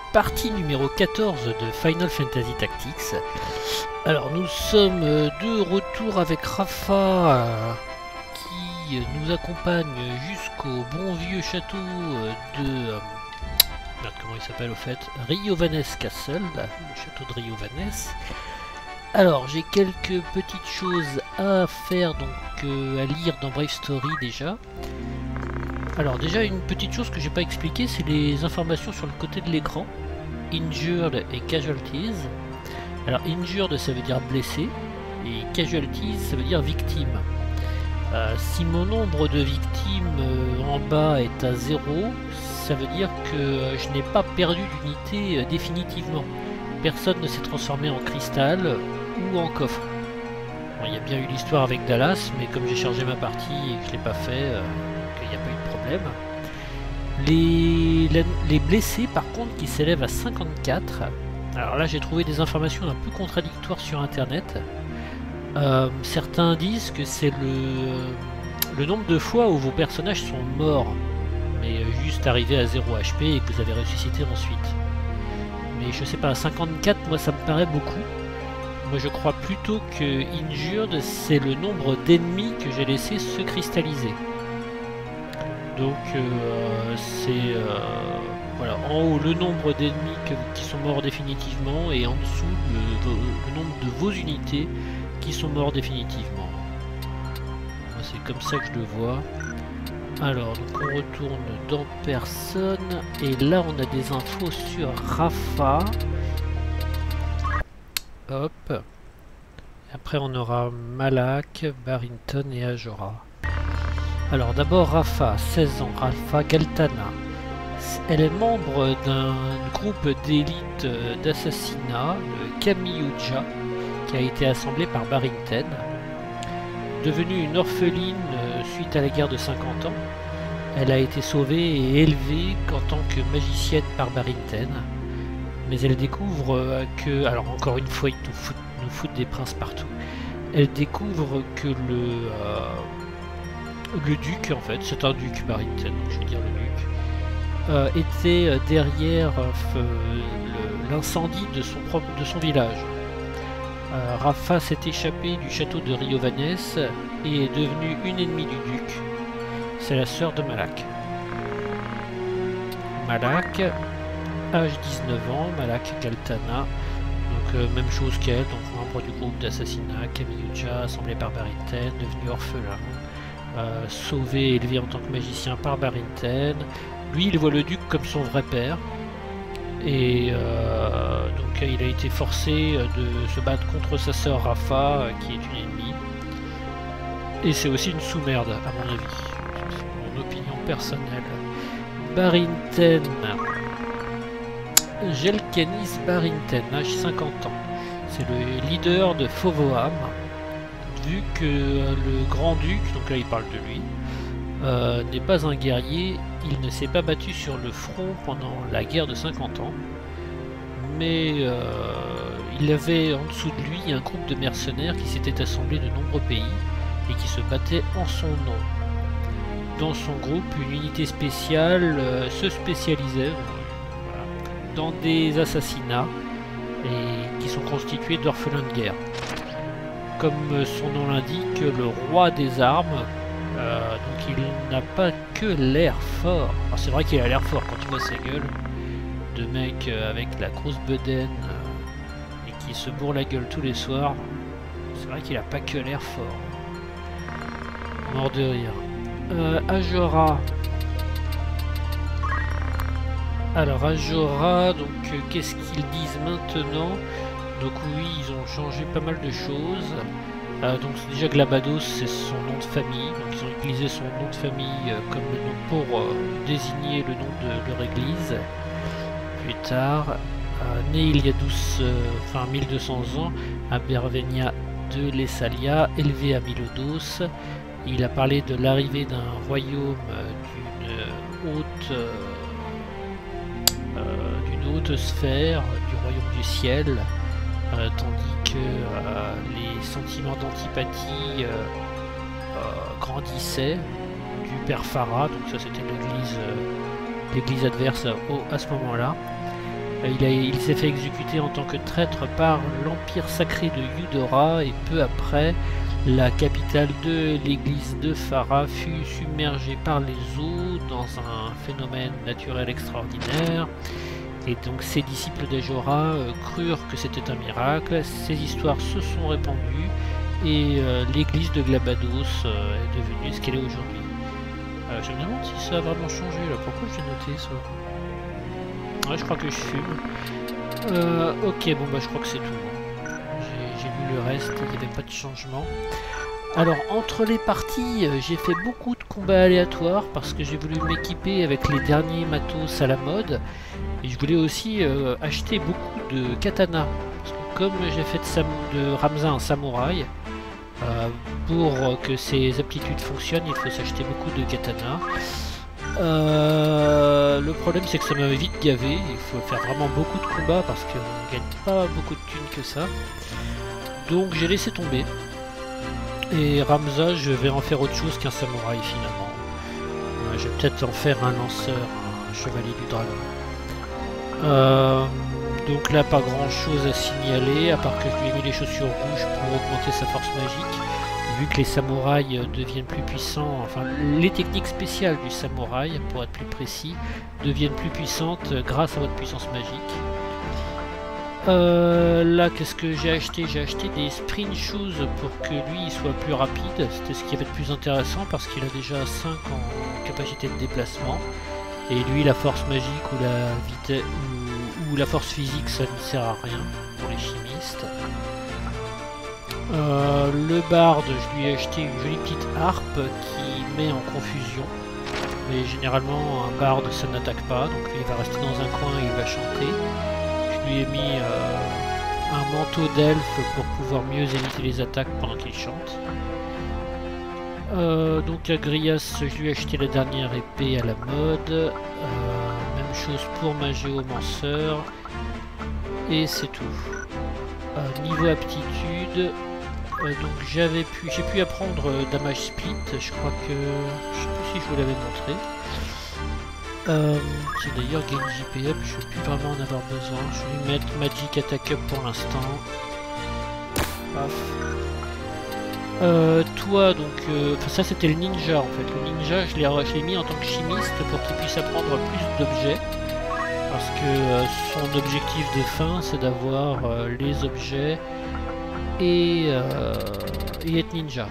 partie numéro 14 de Final Fantasy Tactics. Alors nous sommes de retour avec Rafa qui nous accompagne jusqu'au bon vieux château de... merde, comment il s'appelle au fait, Riovanes Castle, le château de Riovanes. Alors j'ai quelques petites choses à faire, donc à lire dans Brave Story déjà. Alors déjà une petite chose que j'ai pas expliqué, c'est les informations sur le côté de l'écran. Injured et Casualties. Alors Injured ça veut dire blessé et Casualties ça veut dire victime. Si mon nombre de victimes en bas est à 0, ça veut dire que je n'ai pas perdu d'unité définitivement. Personne ne s'est transformé en cristal ou en coffre. Bon, il y a bien eu l'histoire avec Dallas, mais comme j'ai chargé ma partie et que je l'ai pas fait, il n'y a pas eu de problème. Les blessés par contre qui s'élèvent à 54. Alors là j'ai trouvé des informations un peu contradictoires sur internet. Certains disent que c'est le nombre de fois où vos personnages sont morts, mais juste arrivés à 0 HP et que vous avez ressuscité ensuite. Mais je sais pas, 54 moi ça me paraît beaucoup. Moi je crois plutôt que Injured c'est le nombre d'ennemis que j'ai laissé se cristalliser. Donc c'est voilà, en haut le nombre d'ennemis qui sont morts définitivement et en dessous le nombre de vos unités qui sont morts définitivement. C'est comme ça que je le vois. Alors donc on retourne dans personne et là on a des infos sur Rafa. Hop. Après on aura Malak, Barrington et Ajora. Alors d'abord Rafa, 16 ans, Rafa Galtana. Elle est membre d'un groupe d'élite d'assassinat, le Kamiyuja, qui a été assemblé par Barrington. Devenue une orpheline suite à la guerre de 50 ans, elle a été sauvée et élevée en tant que magicienne par Barrington. Mais elle découvre que... Alors encore une fois, ils nous foutent des princes partout. Elle découvre que le duc, en fait, c'est un duc Barrington, je veux dire le duc, était derrière l'incendie de son village. Rafa s'est échappée du château de Riovanes et est devenue une ennemie du duc. C'est la sœur de Malak. Malak, âge 19 ans, Malak Galtana, donc même chose qu'elle, donc membre du groupe d'assassinat Kamiyuja, assemblé par Barrington, devenu orphelin. Sauvé et élevé en tant que magicien par Barrington. Lui il voit le duc comme son vrai père et donc il a été forcé de se battre contre sa sœur Rafa qui est une ennemie et c'est aussi une sous-merde à mon avis, c'est mon opinion personnelle. Barrington, Gelkanis Barrington, âge 50 ans, c'est le leader de Fovoam. Vu que le grand-duc, donc là il parle de lui, n'est pas un guerrier, il ne s'est pas battu sur le front pendant la guerre de 50 ans, mais il avait en dessous de lui un groupe de mercenaires qui s'était assemblé de nombreux pays et qui se battaient en son nom. Dans son groupe, une unité spéciale se spécialisait dans des assassinats et qui sont constitués d'orphelins de guerre. Comme son nom l'indique, le roi des armes, donc il n'a pas que l'air fort. C'est vrai qu'il a l'air fort quand tu vois sa gueule de mec avec la grosse bedaine et qui se bourre la gueule tous les soirs. C'est vrai qu'il a pas que l'air fort. Mort de rire. Ajora. Alors Ajora, donc qu'est-ce qu'ils disent maintenant? Donc oui, ils ont changé pas mal de choses. Donc déjà Glabados c'est son nom de famille, donc ils ont utilisé son nom de famille comme le nom pour désigner le nom de leur église. Plus tard, né il y a 1200 ans, à Bervenia de Lessalia, élevé à Milodos, il a parlé de l'arrivée d'un royaume d'une haute sphère, du royaume du ciel. Tandis que les sentiments d'antipathie grandissaient du père Farah, donc ça c'était l'église adverse à ce moment-là. Il s'est fait exécuter en tant que traître par l'Empire sacré de Eudora et peu après, la capitale de l'église de Farah fut submergée par les eaux dans un phénomène naturel extraordinaire. Et donc ces disciples d'Ajora crurent que c'était un miracle. Ces histoires se sont répandues et l'église de Glabados est devenue ce qu'elle est aujourd'hui. Je me demande si ça a vraiment changé là. Pourquoi j'ai noté ça? Ouais, je crois que je fume. Ok, bon bah je crois que c'est tout. J'ai lu le reste, il n'y avait pas de changement. Alors entre les parties, j'ai fait beaucoup de combats aléatoires parce que j'ai voulu m'équiper avec les derniers matos à la mode. Et je voulais aussi acheter beaucoup de katanas. Parce que comme j'ai fait de Ramza un samouraï, pour que ses aptitudes fonctionnent, il faut s'acheter beaucoup de katanas. Le problème c'est que ça m'avait vite gavé, il faut faire vraiment beaucoup de combats parce qu'on gagne pas beaucoup de thunes que ça. Donc j'ai laissé tomber. Et Ramza, je vais en faire autre chose qu'un samouraï finalement. Je vais peut-être en faire un lanceur, un chevalier du dragon. Donc là pas grand chose à signaler, à part que je lui ai mis les chaussures rouges pour augmenter sa force magique. Vu que les samouraïs deviennent plus puissants, enfin les techniques spéciales du samouraï, pour être plus précis, deviennent plus puissantes grâce à votre puissance magique. Là, qu'est-ce que j'ai acheté? J'ai acheté des sprint shoes pour que lui il soit plus rapide. C'était ce qui avait de plus intéressant parce qu'il a déjà 5 en capacité de déplacement. Et lui, la force magique ou la vitesse ou la force physique, ça ne sert à rien pour les chimistes. Le barde, je lui ai acheté une jolie petite harpe qui met en confusion. Mais généralement, un barde ça n'attaque pas, donc lui, il va rester dans un coin et il va chanter. Je lui ai mis un manteau d'elfe pour pouvoir mieux éviter les attaques pendant qu'il chante. Donc à Grias, je lui ai acheté la dernière épée à la mode. Même chose pour ma géomanceur. Et c'est tout. Niveau aptitude, donc j'ai pu apprendre damage split. Je crois que je sais plus si je vous l'avais montré. C'est d'ailleurs gain JP up, je ne vais plus vraiment en avoir besoin. Je vais lui mettre Magic Attack up pour l'instant. Paf. Toi, donc, ça c'était le ninja en fait. Le ninja, je l'ai mis en tant que chimiste pour qu'il puisse apprendre plus d'objets. Parce que son objectif de fin, c'est d'avoir les objets et être ninja.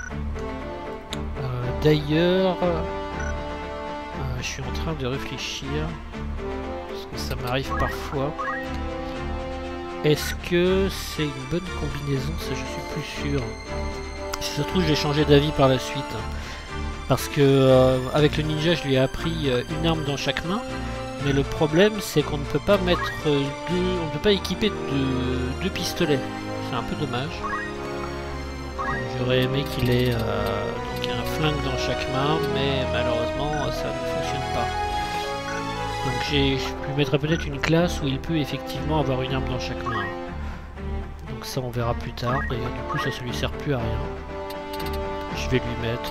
D'ailleurs, je suis en train de réfléchir, parce que ça m'arrive parfois. Est-ce que c'est une bonne combinaison? Ça, je suis plus sûr. Si ça se trouve, je vais changer d'avis par la suite. Parce que avec le ninja, je lui ai appris une arme dans chaque main. Mais le problème, c'est qu'on ne peut pas mettre on ne peut pas équiper deux pistolets. C'est un peu dommage. J'aurais aimé qu'il ait donc un flingue dans chaque main, mais malheureusement, ça ne fonctionne pas. Donc je lui mettrai peut-être une classe où il peut effectivement avoir une arme dans chaque main. Donc ça, on verra plus tard. D'ailleurs, du coup, ça lui sert plus à rien. Je vais lui mettre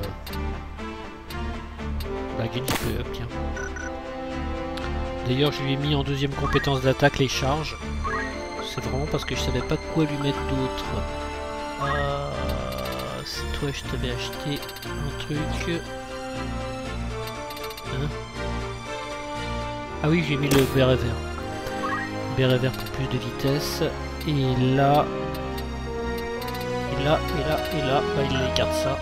la gain JP up, tiens. D'ailleurs, je lui ai mis en deuxième compétence d'attaque les charges. C'est vraiment parce que je savais pas de quoi lui mettre d'autre. C'est toi, je t'avais acheté un truc. Hein? Ah oui, j'ai mis le béret vert. Béret vert pour plus de vitesse. Et là... bah, il garde ça.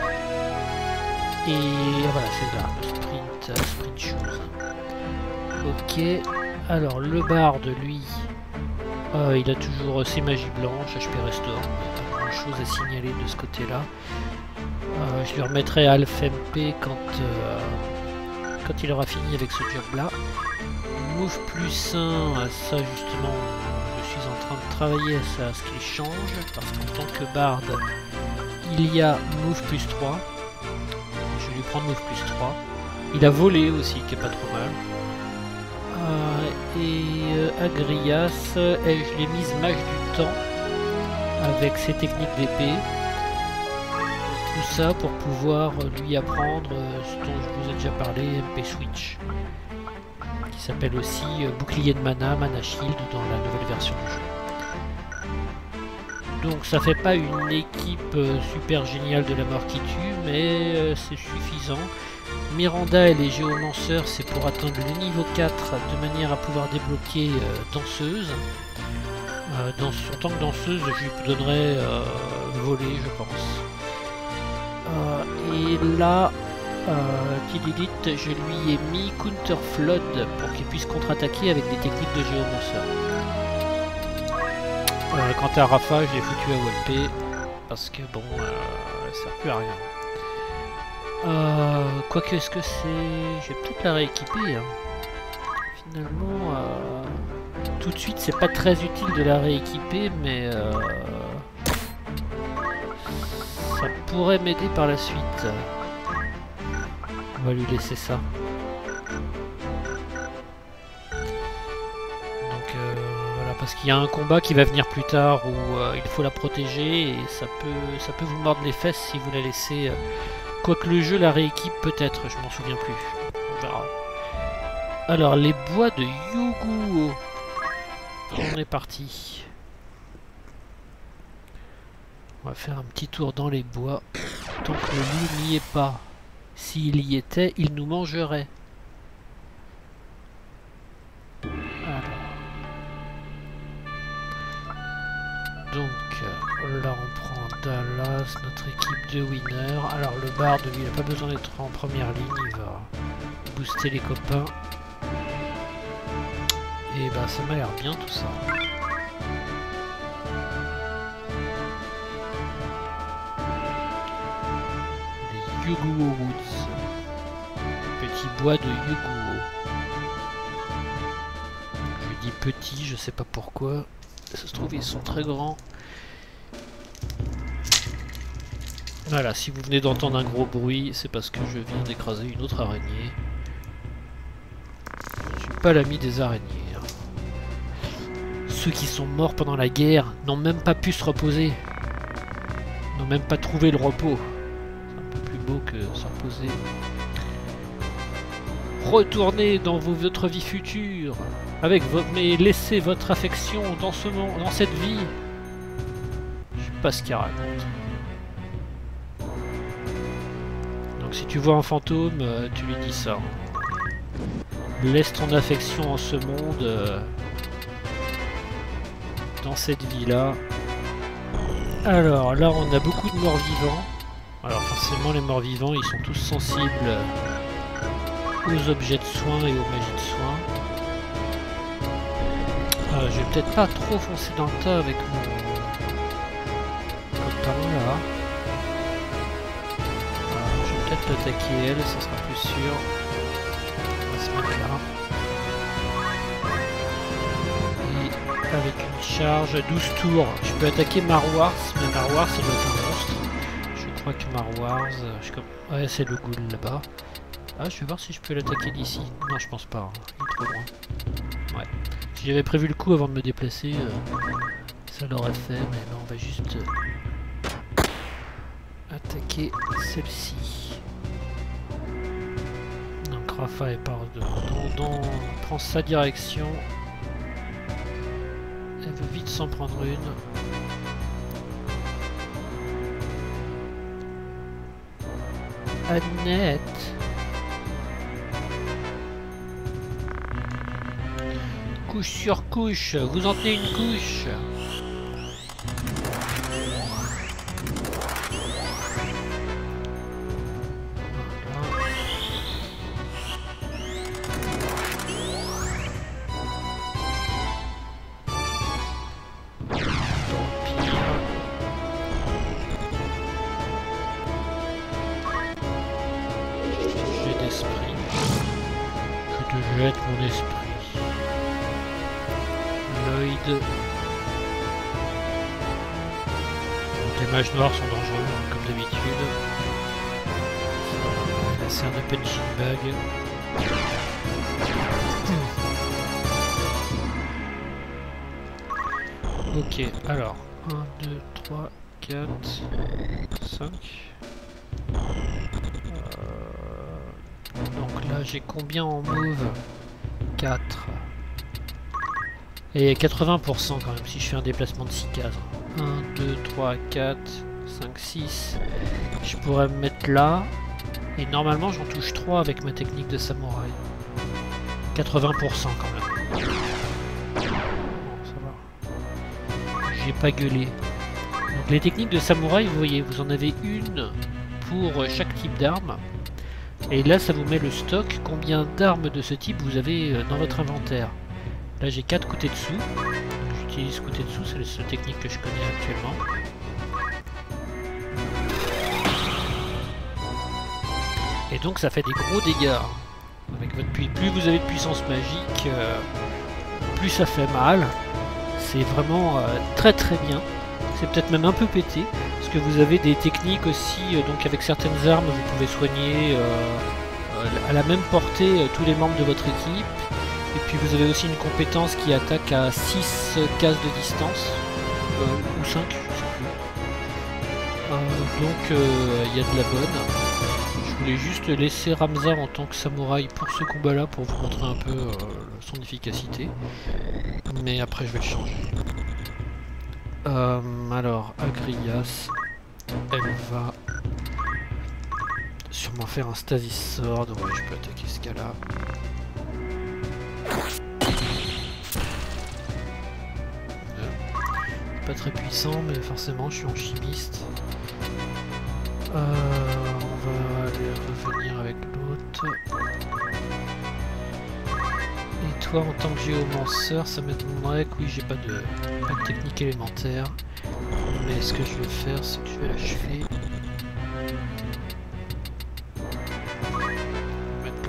Et voilà, c'est là. Sprint shoes. Ok, alors le barde, lui, il a toujours ses magies blanches, HP restore, pas grand chose à signaler de ce côté-là. Je lui remettrai Alph MP quand il aura fini avec ce job-là. Move plus 1, ça justement, je suis en train de travailler à ce qu'il change, parce qu'en tant que barde, il y a Move plus 3. Je vais lui prendre Move plus 3. Il a volé aussi, qui est pas trop mal. Et Agrias, je l'ai mise mage du temps avec ses techniques d'épée. Tout ça pour pouvoir lui apprendre ce dont je vous ai déjà parlé, MP Switch, qui s'appelle aussi bouclier de mana, mana shield dans la nouvelle version du jeu. Donc ça fait pas une équipe super géniale de la mort qui tue, mais c'est suffisant. Miranda et les géomanceurs, c'est pour atteindre le niveau 4 de manière à pouvoir débloquer danseuse. En tant que danseuse, je lui donnerais voler, je pense. Et là, Tidilith, je lui ai mis Counter Flood pour qu'il puisse contre-attaquer avec des techniques de géomanceur. Quant à Rafa, je l'ai foutu à Walpé parce que bon, elle sert plus à rien. Quoique, est-ce que c'est... Je vais peut-être la rééquiper. Hein. Finalement, tout de suite, c'est pas très utile de la rééquiper, mais ça pourrait m'aider par la suite. On va lui laisser ça. Parce qu'il y a un combat qui va venir plus tard où il faut la protéger et ça peut vous mordre les fesses si vous la laissez. Quoique le jeu la rééquipe peut-être, je m'en souviens plus. On verra. Alors les bois de Yuguo. On est parti. On va faire un petit tour dans les bois. Tant que le loup n'y est pas. S'il y était, il nous mangerait. Donc là on prend Dallas, notre équipe de winner. Alors le bard, lui, il n'a pas besoin d'être en première ligne, il va booster les copains. Et bah ça m'a l'air bien tout ça. Les Yuguo Woods. Petit bois de Yuguo. Je dis petit, je sais pas pourquoi. Ça se trouve ils sont très grands. Voilà, si vous venez d'entendre un gros bruit, c'est parce que je viens d'écraser une autre araignée. Je ne suis pas l'ami des araignées. Hein. Ceux qui sont morts pendant la guerre n'ont même pas pu se reposer. N'ont même pas trouvé le repos. C'est un peu plus beau que se reposer. Retournez dans votre vie future. Mais laissez votre affection dans cette vie. Je sais pas ce qu'il raconte. Donc si tu vois un fantôme, tu lui dis ça. Laisse ton affection en ce monde, dans cette vie-là. Alors là, on a beaucoup de morts vivants. Alors forcément, les morts vivants, ils sont tous sensibles aux objets de soins et aux magies de soins. Je vais peut-être pas trop foncer dans le tas avec mon copain là. Je vais peut-être l'attaquer elle, ça sera plus sûr. On va se mettre là. Et avec une charge, 12 tours, je peux attaquer Marwars, mais Marwars ça doit être un monstre. Je crois que Marwars, ouais c'est le ghoul là-bas. Ah, je vais voir si je peux l'attaquer d'ici. Non, je pense pas, hein. Il est trop loin. Ouais. Si j'avais prévu le coup avant de me déplacer, ça l'aurait fait, mais là on va juste attaquer celle-ci. Donc Rafa est par devant, prend sa direction. Elle veut vite s'en prendre une. Annette. Couche sur couche, vous en tenez une couche. J'ai d'esprit. Je te jette mon esprit. Lloyd. Les mages noirs sont dangereux, hein, comme d'habitude. Là, c'est un open bag. Ok, alors 1, 2, 3, 4, 5. Donc là, j'ai combien en mauve? 4. Et 80% quand même si je fais un déplacement de 6 cases. 1, 2, 3, 4, 5, 6. Je pourrais me mettre là. Et normalement j'en touche 3 avec ma technique de samouraï. 80% quand même. Bon, ça va. J'ai pas gueulé. Donc les techniques de samouraï, vous voyez, vous en avez une pour chaque type d'arme. Et là ça vous met le stock, combien d'armes de ce type vous avez dans votre inventaire. Là j'ai 4 Kutetsu. J'utilise Kutetsu, c'est la seule technique que je connais actuellement. Et donc ça fait des gros dégâts. Avec votre plus vous avez de puissance magique, plus ça fait mal. C'est vraiment très très bien. C'est peut-être même un peu pété. Parce que vous avez des techniques aussi, donc avec certaines armes vous pouvez soigner à la même portée tous les membres de votre équipe. Et puis vous avez aussi une compétence qui attaque à 6 cases de distance, ou 5, je sais plus. Donc il y a de la bonne. Je voulais juste laisser Ramza en tant que samouraï pour ce combat là pour vous montrer un peu son efficacité. Mais après je vais le changer. Alors Agrias, elle va sûrement faire un Stasis Sword. Ouais, je peux attaquer ce cas-là. Pas très puissant, mais forcément je suis en chimiste. On va aller revenir avec l'autre. Et toi en tant que géomanceur, ça m'étonnerait que oui, j'ai pas de technique élémentaire. Mais ce que je vais faire, c'est que je vais l'achever. Mettre là.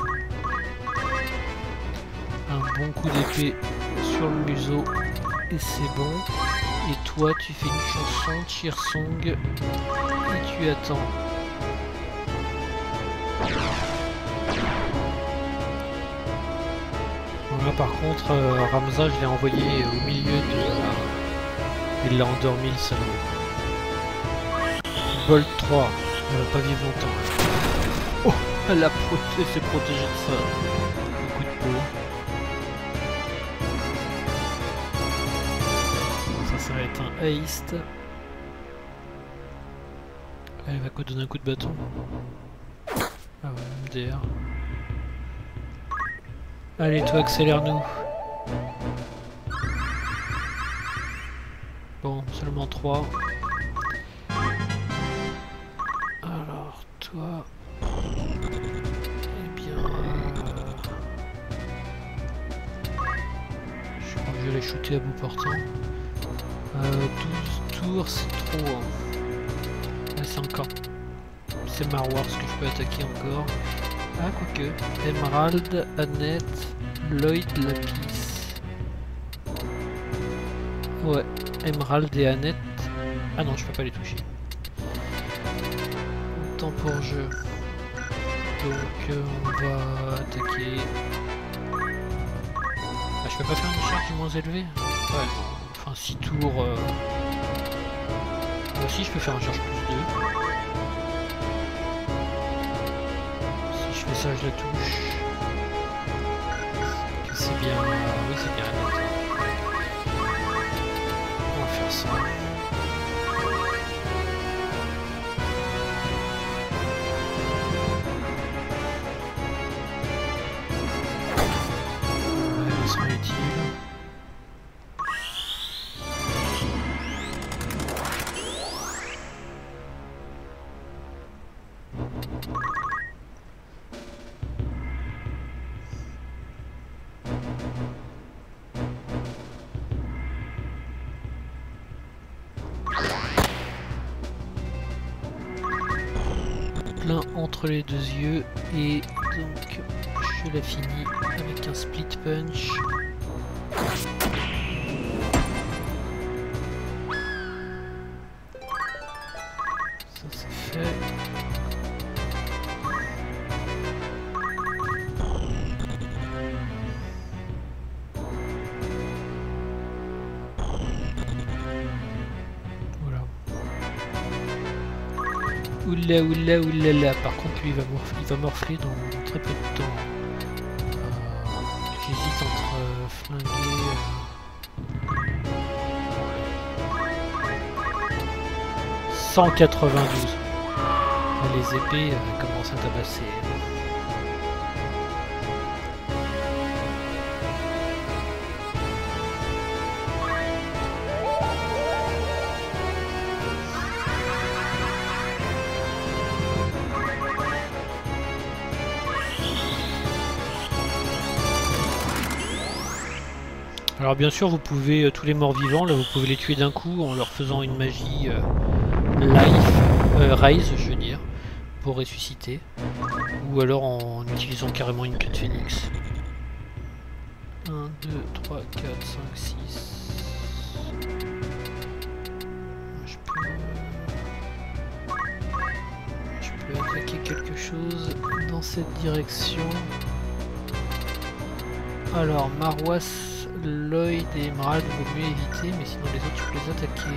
Un bon coup d'épée sur le museau. Et c'est bon. Et toi, tu fais une chanson, cheer song, et tu attends. Bon, là, par contre, Ramza, je l'ai envoyé au milieu de... Il l'a endormi, le salaud. Bolt 3, elle va pas vivre longtemps. Oh, elle s'est protégée de ça. Un coup de peau. Ça va être un haste. Elle va quoi donner un coup de bâton. Ah ouais, MDR. Allez toi accélère-nous. Bon, seulement 3. Alors toi... Eh bien... Je crois que je vais les shooter à bout portant. 12 tours, c'est trop. Là, c'est encore. C'est Marwar ce que je peux attaquer encore. Ah, quoique. Emerald, Annette, Lloyd, Lapis. Ouais, Emerald et Annette. Ah non, je peux pas les toucher. Temps pour jeu. Donc, on va attaquer. Ah, je peux pas faire une charge moins élevée? Ouais, non. Enfin 6 tours. Moi aussi je peux faire un charge plus 2. Si je fais ça je la touche. C'est bien. Oui c'est bien. On va faire ça. Où sont les tirs? Plein entre les deux yeux et donc je la finis avec un split punch. Ça c'est fait. Oula oula oulala, par contre lui il va morfler dans très peu de temps. flinguer... 192. Les épées commencent à tabasser. Alors bien sûr vous pouvez, tous les morts vivants, là vous pouvez les tuer d'un coup en leur faisant une magie Rise, je veux dire, pour ressusciter. Ou alors en utilisant carrément une queue de phénix. 1, 2, 3, 4, 5, 6... Je peux attaquer quelque chose dans cette direction. Alors Marwas... Lloyd et Emerald vaut mieux éviter, mais sinon les autres tu peux les attaquer.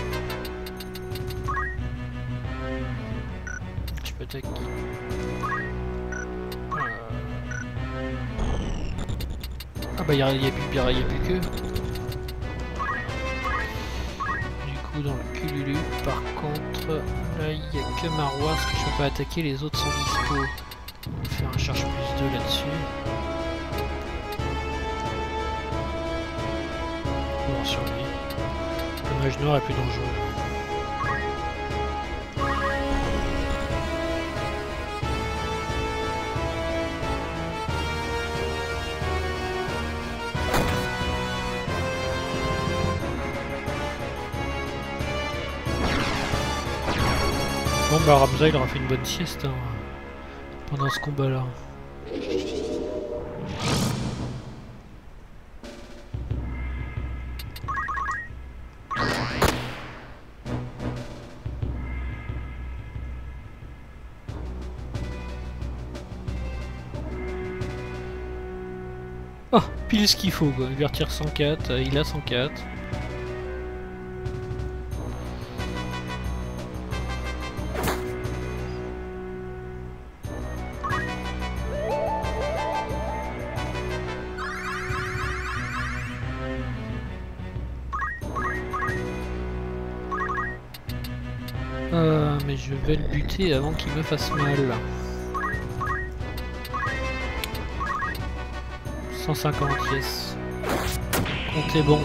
Je peux attaquer. Ah bah il n'y a plus que. Du coup dans le Cululu, par contre, là il n'y a que Marwas que je peux pas attaquer, les autres sont dispo. On va faire un charge plus 2 là-dessus. Sur lui. Le mage noir est plus dangereux. Bon bah Ramza il aura fait une bonne sieste hein, pendant ce combat là. Oh, pile ce qu'il faut quoi, il lui retire 104, il a 104. Mais je vais le buter avant qu'il me fasse mal. 150, yes. Comptez bon.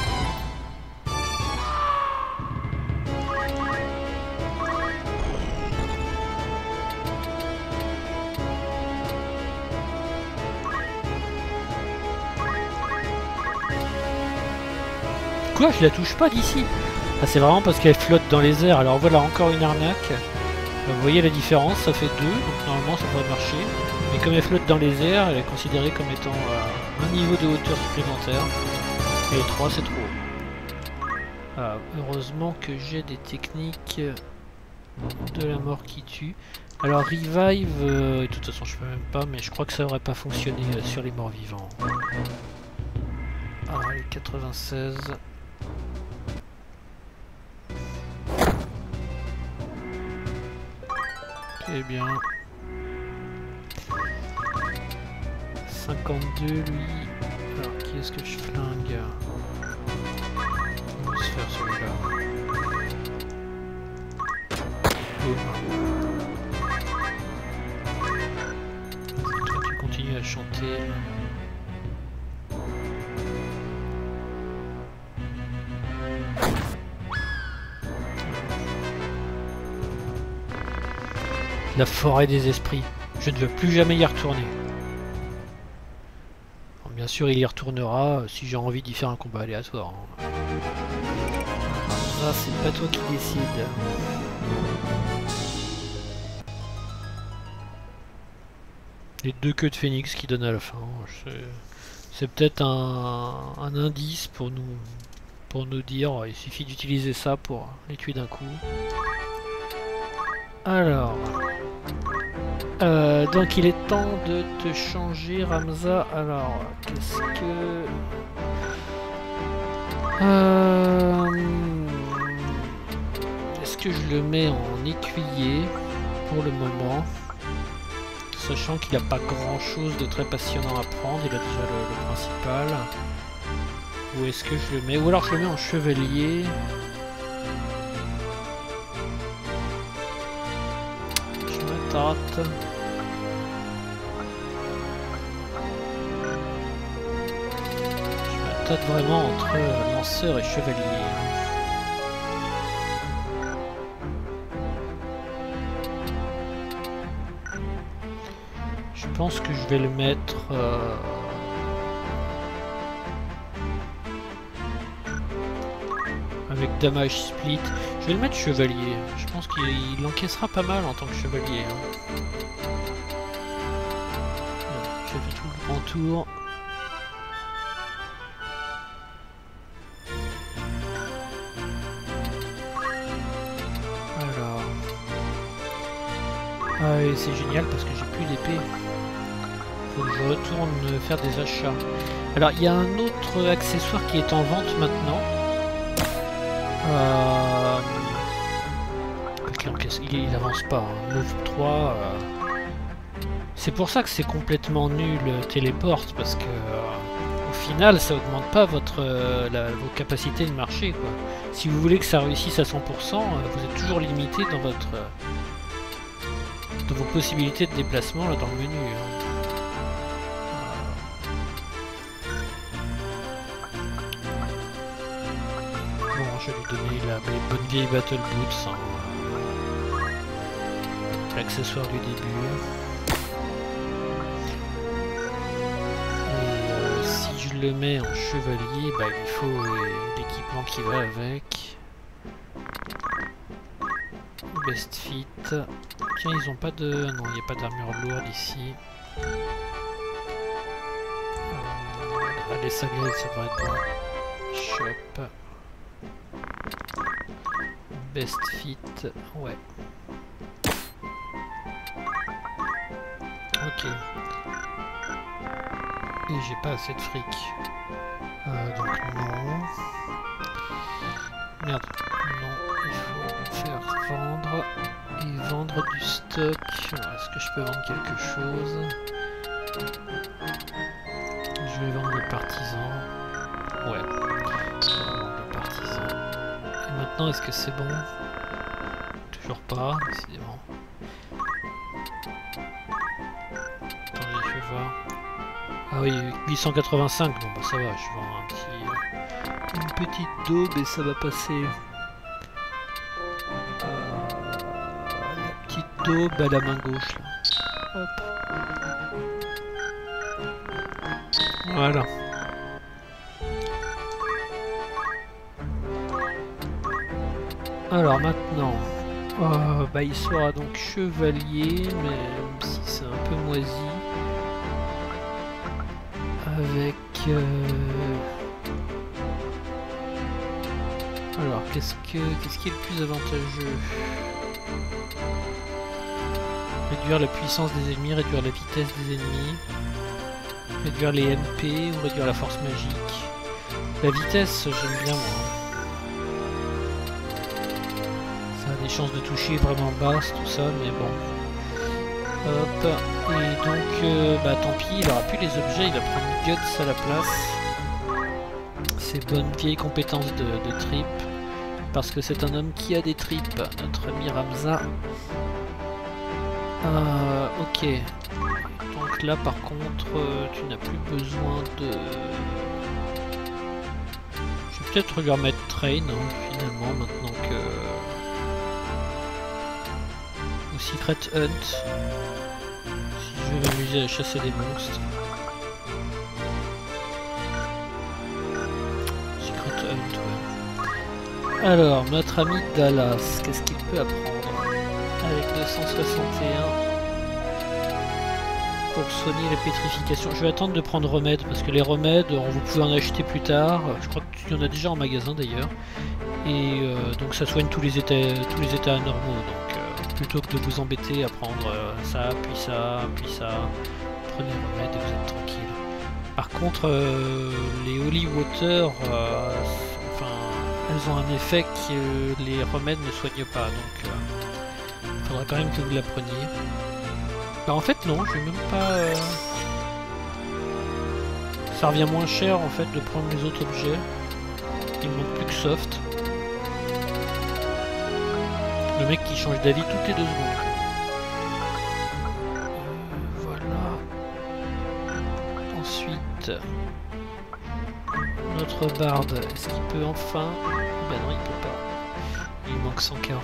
Quoi, je la touche pas d'ici? Ah, c'est vraiment parce qu'elle flotte dans les airs. Alors voilà, encore une arnaque. Vous voyez la différence, ça fait 2, donc normalement ça devrait marcher. Mais comme elle flotte dans les airs, elle est considérée comme étant un niveau de hauteur supplémentaire. Et 3 c'est trop haut. Ah, heureusement que j'ai des techniques de la mort qui tue. Alors revive, de toute façon je peux même pas, mais je crois que ça aurait pas fonctionné sur les morts vivants. Ah, les 96... Eh bien, 52 lui. Alors qui est-ce que je flingue? On va se faire celui-là. Toi tu continues à chanter. La forêt des esprits. Je ne veux plus jamais y retourner. Bon, bien sûr, il y retournera si j'ai envie d'y faire un combat aléatoire. Ça, c'est pas toi qui décide. Les 2 queues de phénix qui donnent à la fin. C'est peut-être un indice pour nous dire il suffit d'utiliser ça pour les tuer d'un coup. Alors... donc il est temps de te changer Ramza. Alors qu'est-ce que... Est-ce que je le mets en écuyer pour le moment? sachant qu'il n'a pas grand chose de très passionnant à prendre, il a déjà le principal. Où est-ce que je le mets? Ou alors je le mets en chevalier. Je me tâte. Je me tâte vraiment entre lanceur et chevalier. Je pense que je vais le mettre... avec damage split. Je vais le mettre chevalier. Je pense qu'il encaissera pas mal en tant que chevalier. Je fais tout le grand tour. Alors... Ah, et c'est génial parce que j'ai plus d'épée. Faut que je retourne faire des achats. Alors il y a un autre accessoire qui est en vente maintenant. Il avance pas, hein. Move 3. C'est pour ça que c'est complètement nul téléporte, parce que au final ça augmente pas votre vos capacités de marcher, quoi. Si vous voulez que ça réussisse à 100%, vous êtes toujours limité dans votre dans vos possibilités de déplacement là dans le menu. Hein. Je vais lui donner la bonne vieille Battle Boots, hein. L'accessoire du début. Et si je le mets en chevalier, bah, il faut l'équipement qui va avec. Best Fit. Tiens, ils ont pas de... Non, il n'y a pas d'armure lourde ici. Les sagrades, ça devrait être bon. Shop. Best Fit, ouais. Ok. Et j'ai pas assez de fric. Donc non. Merde, non, il faut faire vendre et vendre du stock. Est-ce que je peux vendre quelque chose? Je vais vendre le partisan. Ouais. Je vais vendre le partisan. Et maintenant, est-ce que c'est bon? Toujours pas, décidément. Attendez, je vais voir. Ah oui, 885, bon bah ça va, je vends une petite daube et ça va passer. La petite daube à la main gauche là. Hop. Voilà. Alors maintenant, bah, il sera donc chevalier, mais même si c'est un peu moisi. Avec... Alors, qu'est-ce qui est le plus avantageux? Réduire la puissance des ennemis, réduire la vitesse des ennemis, réduire les MP ou réduire la force magique. La vitesse, j'aime bien moi. Ça a des chances de toucher vraiment basse, tout ça, mais bon. Hop, et donc, bah tant pis, il aura plus les objets, il va prendre Guts à la place. Ses bonnes vieilles compétences de trip. Parce que c'est un homme qui a des tripes, notre ami Ramza. Ok. Donc là par contre, tu n'as plus besoin de... Je vais peut-être lui remettre Train, hein, finalement, maintenant que... Ou Secret Hunt. Si je vais m'amuser à chasser des monstres. Secret Hunt, ouais. Alors, notre ami Dallas, qu'est-ce qu'il peut apprendre? Avec 261 pour soigner la pétrification. Je vais attendre de prendre remède parce que les remèdes, vous pouvez en acheter plus tard. Je crois qu'il y en a déjà en magasin d'ailleurs. Et donc ça soigne tous les états normaux. Donc plutôt que de vous embêter à prendre ça, puis ça, puis ça, prenez remède et vous êtes tranquille. Par contre, les Holy Water, elles ont un effet que les remèdes ne soignent pas, donc il faudra quand même que vous la preniez. Bah en fait non, je vais même pas... Ça revient moins cher en fait de prendre les autres objets. Il me manque plus que soft. Le mec qui change d'avis toutes les 2 secondes. Voilà. Ensuite, notre barde, est-ce qu'il peut enfin... Ben non, il peut pas. Il manque 140.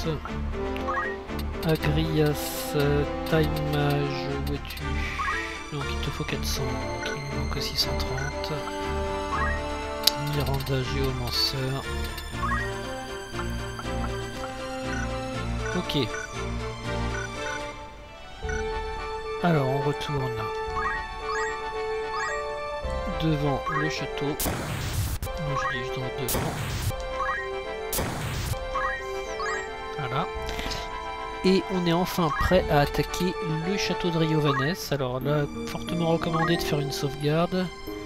Agrias, Time Mage, où es-tu? Donc il te faut 400, donc il lui manque aussi 130. Miranda, Géomanceur. Ok. Alors on retourne devant le château. Moi je dis devant. Voilà. Et on est enfin prêt à attaquer le château de Riovanes. Alors là, fortement recommandé de faire une sauvegarde.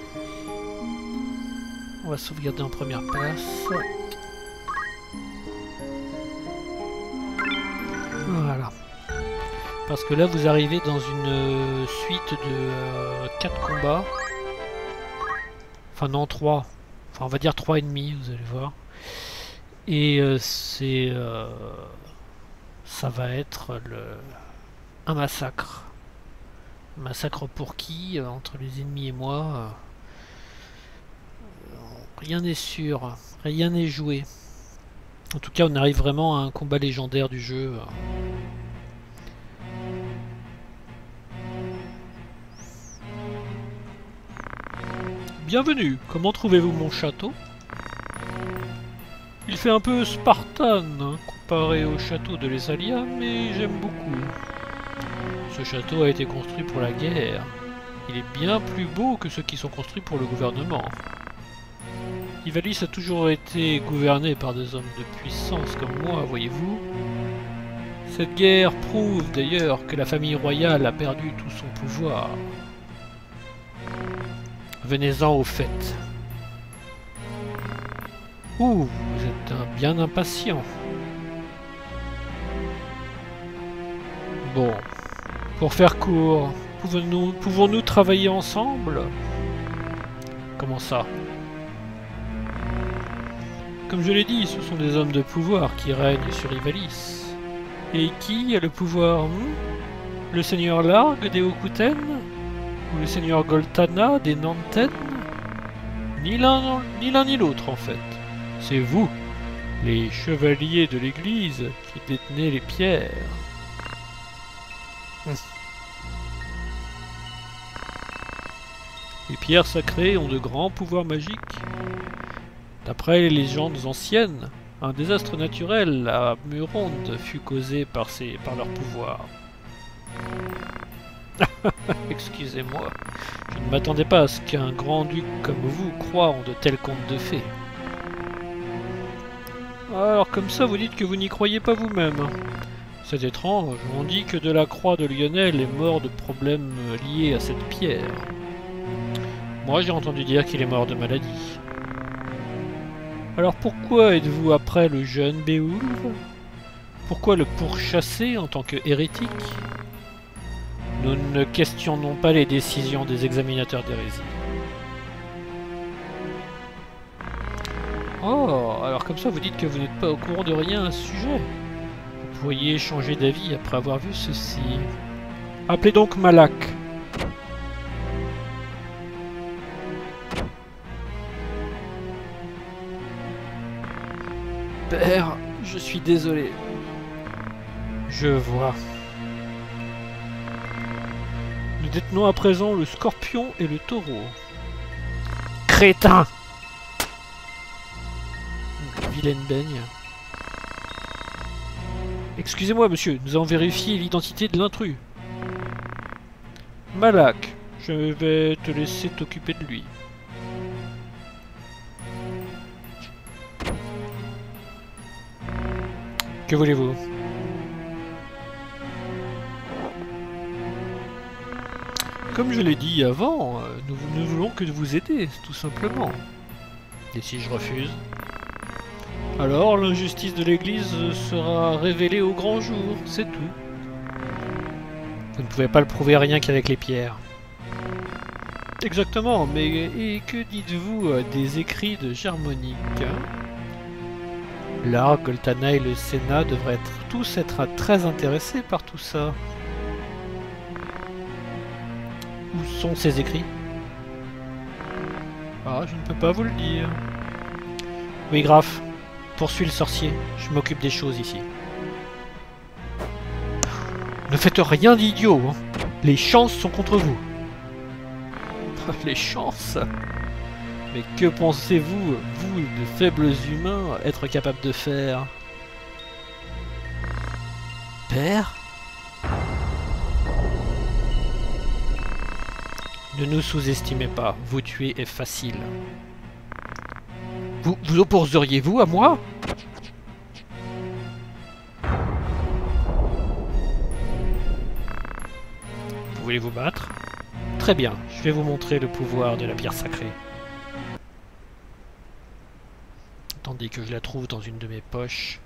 On va sauvegarder en première place. Voilà. Parce que là, vous arrivez dans une suite de 4 combats. Enfin non, 3. Enfin on va dire 3 ennemis, vous allez voir. Et c'est... ça va être un massacre. Un massacre pour qui? Entre les ennemis et moi. Rien n'est sûr, rien n'est joué. En tout cas, on arrive vraiment à un combat légendaire du jeu. Bienvenue, comment trouvez-vous mon château? Il fait un peu Spartan hein, comparé au château de Lesalia, mais j'aime beaucoup. Ce château a été construit pour la guerre. Il est bien plus beau que ceux qui sont construits pour le gouvernement. Ivalice a toujours été gouverné par des hommes de puissance comme moi, voyez-vous. Cette guerre prouve d'ailleurs que la famille royale a perdu tout son pouvoir. Venez-en au fait. Ouh, vous êtes bien impatient. Bon, pour faire court, pouvons-nous travailler ensemble? Comment ça? Comme je l'ai dit, ce sont des hommes de pouvoir qui règnent sur Ivalice. Et qui a le pouvoir? Le seigneur Largue des Okuten? Ou le seigneur Goltana des Nanten? Ni l'un ni l'autre en fait. C'est vous, les chevaliers de l'église, qui détenez les pierres. Les pierres sacrées ont de grands pouvoirs magiques. D'après les légendes anciennes, un désastre naturel à Muronde fut causé par leur pouvoir. Excusez-moi, je ne m'attendais pas à ce qu'un grand-duc comme vous croie en de tels contes de fées. Alors comme ça vous dites que vous n'y croyez pas vous-même. C'est étrange, on dit que Delacroix de Lionel est mort de problèmes liés à cette pierre. Moi j'ai entendu dire qu'il est mort de maladie. Alors pourquoi êtes-vous après le jeune Beowulf? Pourquoi le pourchasser en tant que hérétique? Nous ne questionnons pas les décisions des examinateurs d'hérésie. Oh, alors comme ça vous dites que vous n'êtes pas au courant de rien à ce sujet. Vous pourriez changer d'avis après avoir vu ceci. Appelez donc Malak. Père, je suis désolé. Je vois. Nous détenons à présent le scorpion et le taureau. Crétin! Vilaine baigne. Excusez-moi, monsieur, nous avons vérifié l'identité de l'intrus. Malak, je vais te laisser t'occuper de lui. Que voulez-vous? Comme je l'ai dit avant, nous ne voulons que de vous aider, tout simplement. Et si je refuse? Alors l'injustice de l'église sera révélée au grand jour, c'est tout. Vous ne pouvez pas le prouver rien qu'avec les pierres. Exactement, mais et que dites-vous des écrits de Germonique? L'Arc, Goltana et le Sénat devraient tous être très intéressés par tout ça. Où sont ces écrits? Ah, je ne peux pas vous le dire. Oui, Graf, poursuis le sorcier. Je m'occupe des choses ici. Ne faites rien d'idiot, hein. Les chances sont contre vous. Les chances? Mais que pensez-vous, vous, de faibles humains, être capable de faire? Père? Ne nous sous-estimez pas, vous tuer est facile. Vous opposeriez-vous à moi? Vous voulez vous battre? Très bien, je vais vous montrer le pouvoir de la pierre sacrée. Tandis que je la trouve dans une de mes poches.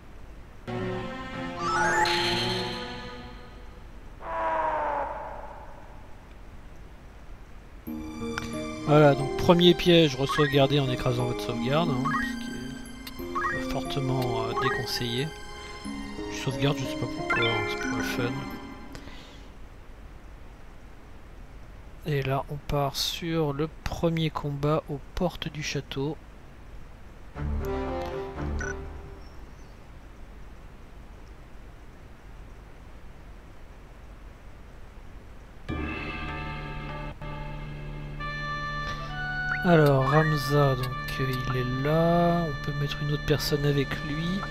Voilà, donc premier piège, re-sauvegarder en écrasant votre sauvegarde, hein, ce qui est fortement déconseillé. Je sauvegarde, je sais pas pourquoi, hein, c'est pour le fun. Et là, on part sur le premier combat aux portes du château. Alors, Ramza, donc il est là. On peut mettre une autre personne avec lui.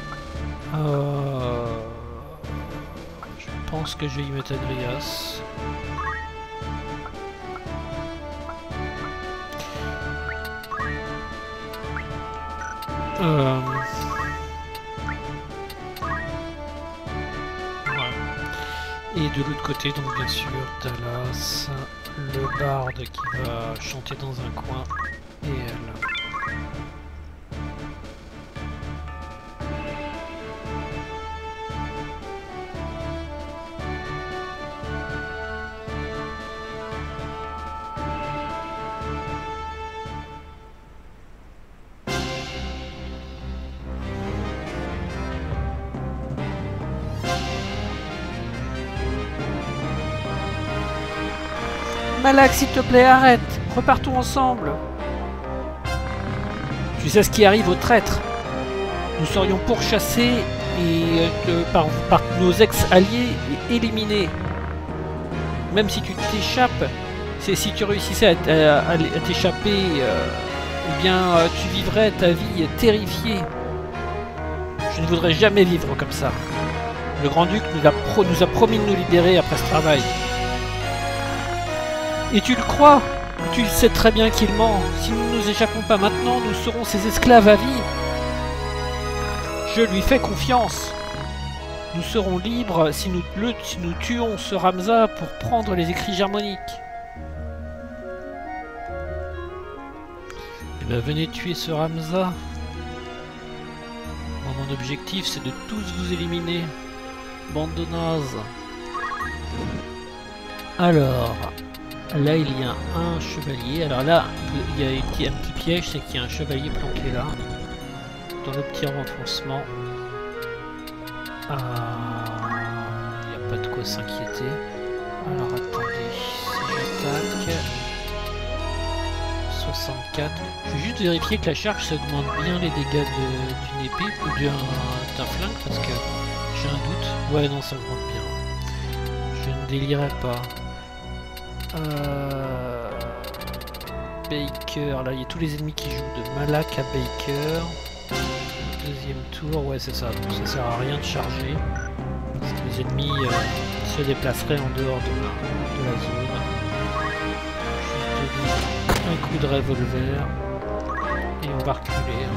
Je pense que je vais y mettre Agrias. Voilà. Et de l'autre côté, donc bien sûr, Dallas, le barde qui va chanter dans un coin, et elle. Malak, s'il te plaît, arrête. Repartons ensemble. Tu sais ce qui arrive aux traîtres. Nous serions pourchassés et par nos ex-alliés et éliminés. Même si tu t'échappes, si tu réussissais à t'échapper, eh bien, tu vivrais ta vie terrifiée. Je ne voudrais jamais vivre comme ça. Le Grand-Duc nous a promis de nous libérer après ce travail. Et tu le crois? Tu sais très bien qu'il ment. Si nous ne nous échappons pas maintenant, nous serons ses esclaves à vie. Je lui fais confiance. Nous serons libres si nous tuons ce Ramza pour prendre les écrits germoniques. Eh bien, venez tuer ce Ramza. Mon objectif, c'est de tous vous éliminer. Bande de nazes. Alors... Là, il y a un chevalier. Alors là, il y a un petit piège, c'est qu'il y a un chevalier planqué là, dans le petit renfoncement. Il n'y a pas de quoi s'inquiéter. Alors attendez, si j'attaque... 64. Je vais juste vérifier que la charge, ça augmente bien les dégâts d'une épée ou d'un flingue, parce que j'ai un doute. Ouais, non, ça augmente bien. Je ne délirais pas. Baker, là il y a tous les ennemis qui jouent de Malak à Baker. Deuxième tour, ouais c'est ça, donc ça sert à rien de charger. Parce que les ennemis se déplaceraient en dehors de la zone. Juste donner un coup de revolver et on va reculer.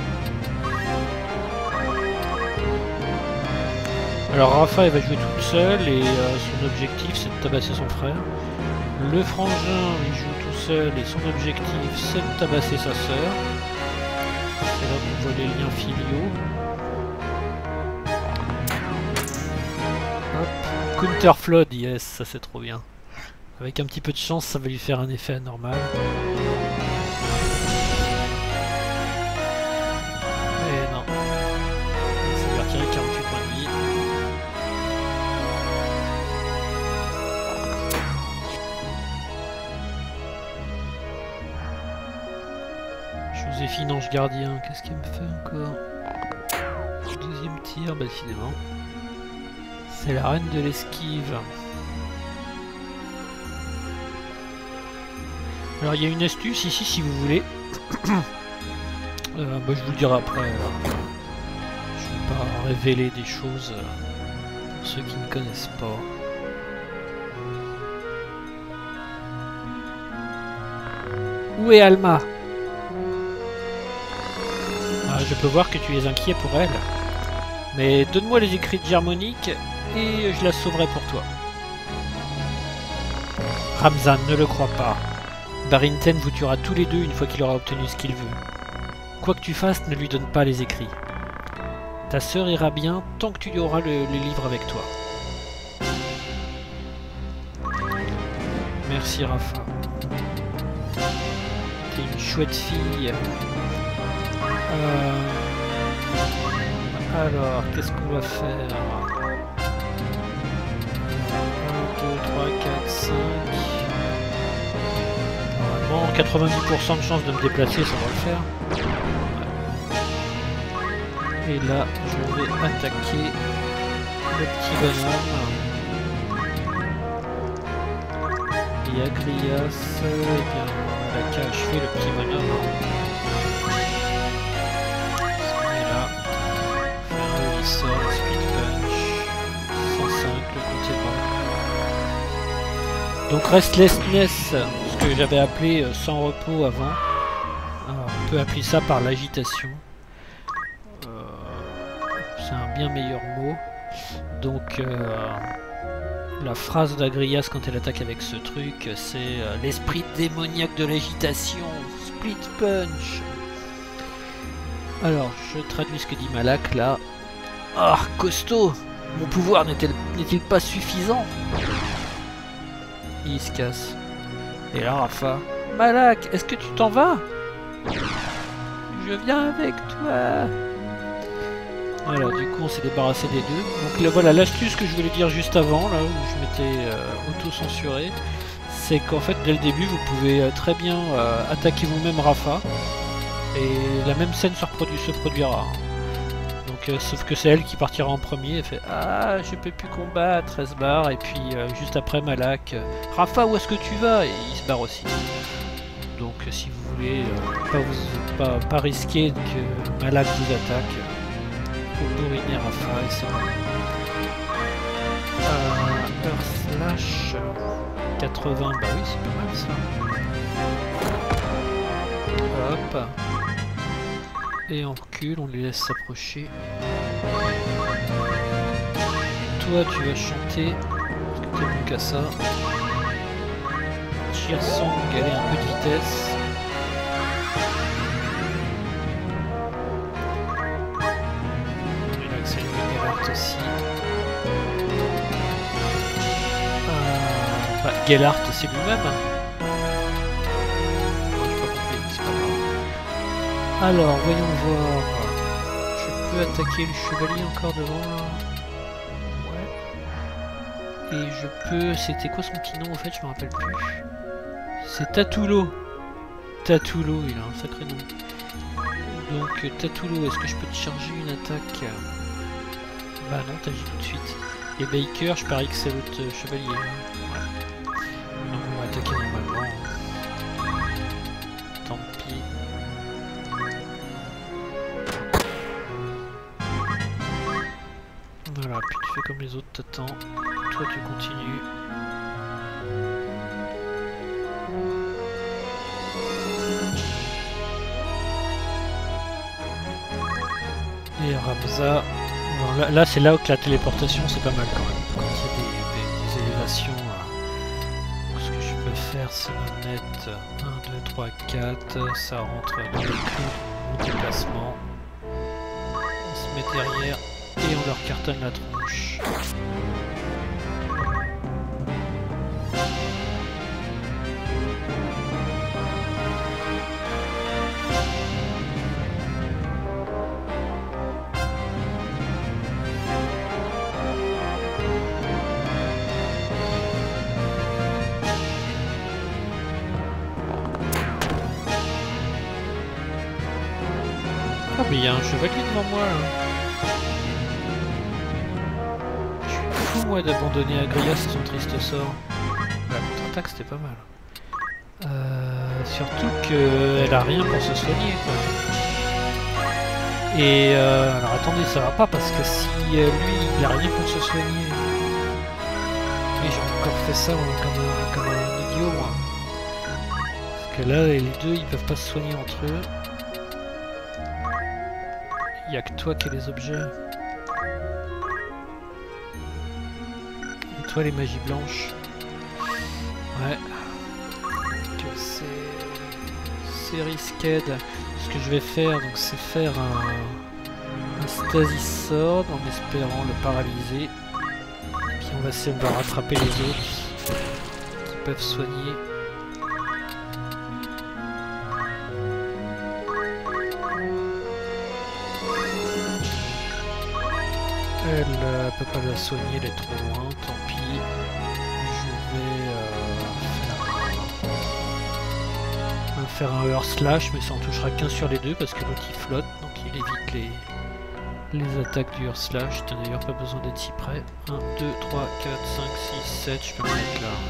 Alors Rafa elle va jouer toute seule et son objectif c'est de tabasser son frère. Le frangin, il joue tout seul et son objectif, c'est de tabasser sa sœur. C'est là qu'on voit les liens filiaux. Hop, Counterflood, yes, ça c'est trop bien. Avec un petit peu de chance, ça va lui faire un effet anormal. Et non. Ça lui a retiré 48 points de vie. Joséphine Ange Gardien, qu'est-ce qu'elle me fait encore? Deuxième tir, bah décidément. C'est la reine de l'esquive. Alors il y a une astuce ici si vous voulez. Bah, je vous le dirai après. Je ne vais pas révéler des choses pour ceux qui ne connaissent pas. Où est Alma? Je peux voir que tu es inquiet pour elle. Mais donne-moi les écrits de Germonique et je la sauverai pour toi. Ramzan, ne le crois pas. Barinten vous tuera tous les deux une fois qu'il aura obtenu ce qu'il veut. Quoi que tu fasses, ne lui donne pas les écrits. Ta sœur ira bien tant que tu auras le livre avec toi. Merci Rafa. T'es une chouette fille. Alors, qu'est-ce qu'on va faire? 1, 2, 3, 4, 5... Normalement, 90% de chance de me déplacer, ça va le faire. Ouais. Et là, je vais attaquer le petit bonhomme. Et Agrias, eh bien, on a qu'à achever le petit bonhomme. Sort, speed punch, 105, le compte est bon. Donc restlessness, ce que j'avais appelé sans repos avant. Alors, on peut appeler ça par l'agitation. C'est un bien meilleur mot. Donc la phrase d'Agrias quand elle attaque avec ce truc, c'est l'esprit démoniaque de l'agitation, split punch. Alors, je traduis ce que dit Malak là. Ah, costaud! Mon pouvoir n'est-il pas suffisant? Il se casse. Et là, Rafa. Malak, est-ce que tu t'en vas? Je viens avec toi. Alors, du coup, on s'est débarrassé des deux. Donc là, voilà, l'astuce que je voulais dire juste avant, là où je m'étais auto-censuré, c'est qu'en fait, dès le début, vous pouvez très bien attaquer vous-même Rafa. Et la même scène se produira. Donc, sauf que c'est elle qui partira en premier. Elle fait ah, je peux plus combattre, elle se barre. Et puis juste après Malak, Rafa, où est-ce que tu vas? Et il se barre aussi. Donc si vous voulez pas risquer que Malak vous attaque, faut bourriner Rafa et c'est bon. Earth Slash 80, bah oui c'est pas mal ça. Hop. Et on recule, on les laisse s'approcher. Toi, tu vas chanter, parce que t'es bon qu'à ça. Cheersong, elle est un peu de vitesse. On va accélérer Gellert aussi. Bah, Gellert, c'est lui-même. Alors, voyons voir. Je peux attaquer le chevalier encore devant là. Ouais. Et je peux... C'était quoi son petit nom en fait? Je me rappelle plus. C'est Tatulo. Tatulo, il a un sacré nom. Donc, Tatulo, est-ce que je peux te charger une attaque? Bah non, t'agis tout de suite. Et Baker, je parie que c'est l'autre chevalier. Ouais. Donc, on va attaquer normalement. Tant pis. Voilà, puis tu fais comme les autres, t'attends. Toi, tu continues. Et Ramza. Bon, là c'est là que la téléportation, c'est pas mal quand même. Quand il y a des élévations. Donc, ce que je peux faire, c'est me mettre 1, 2, 3, 4. Ça rentre dans les clous de mon déplacement. On se met derrière. Et on leur cartonne la tronche. Ah mais il y a un chevalier devant moi là. Je suis fou moi d'abandonner Agrias son triste sort. La contre-attaque c'était pas mal. Surtout qu'elle a rien pour se soigner quoi. Et alors attendez, ça va pas parce que si lui il a rien pour se soigner. Et j'ai encore fait ça comme un idiot moi. Parce que là les deux ils peuvent pas se soigner entre eux. Il y a que toi qui as les objets. Et toi les magies blanches. Ouais. Donc c'est risqué. Ce que je vais faire, donc, c'est faire un Stasis Sword en espérant le paralyser. Et puis on va essayer de rattraper les autres qui peuvent soigner. Elle peut pas la soigner, elle est trop loin, tant pis. Je vais faire un Earth Slash, mais ça en touchera qu'un sur les deux parce que l'autre il flotte, donc il évite les attaques du Earth Slash. T'as d'ailleurs pas besoin d'être si près. 1, 2, 3, 4, 5, 6, 7, je peux me mettre là.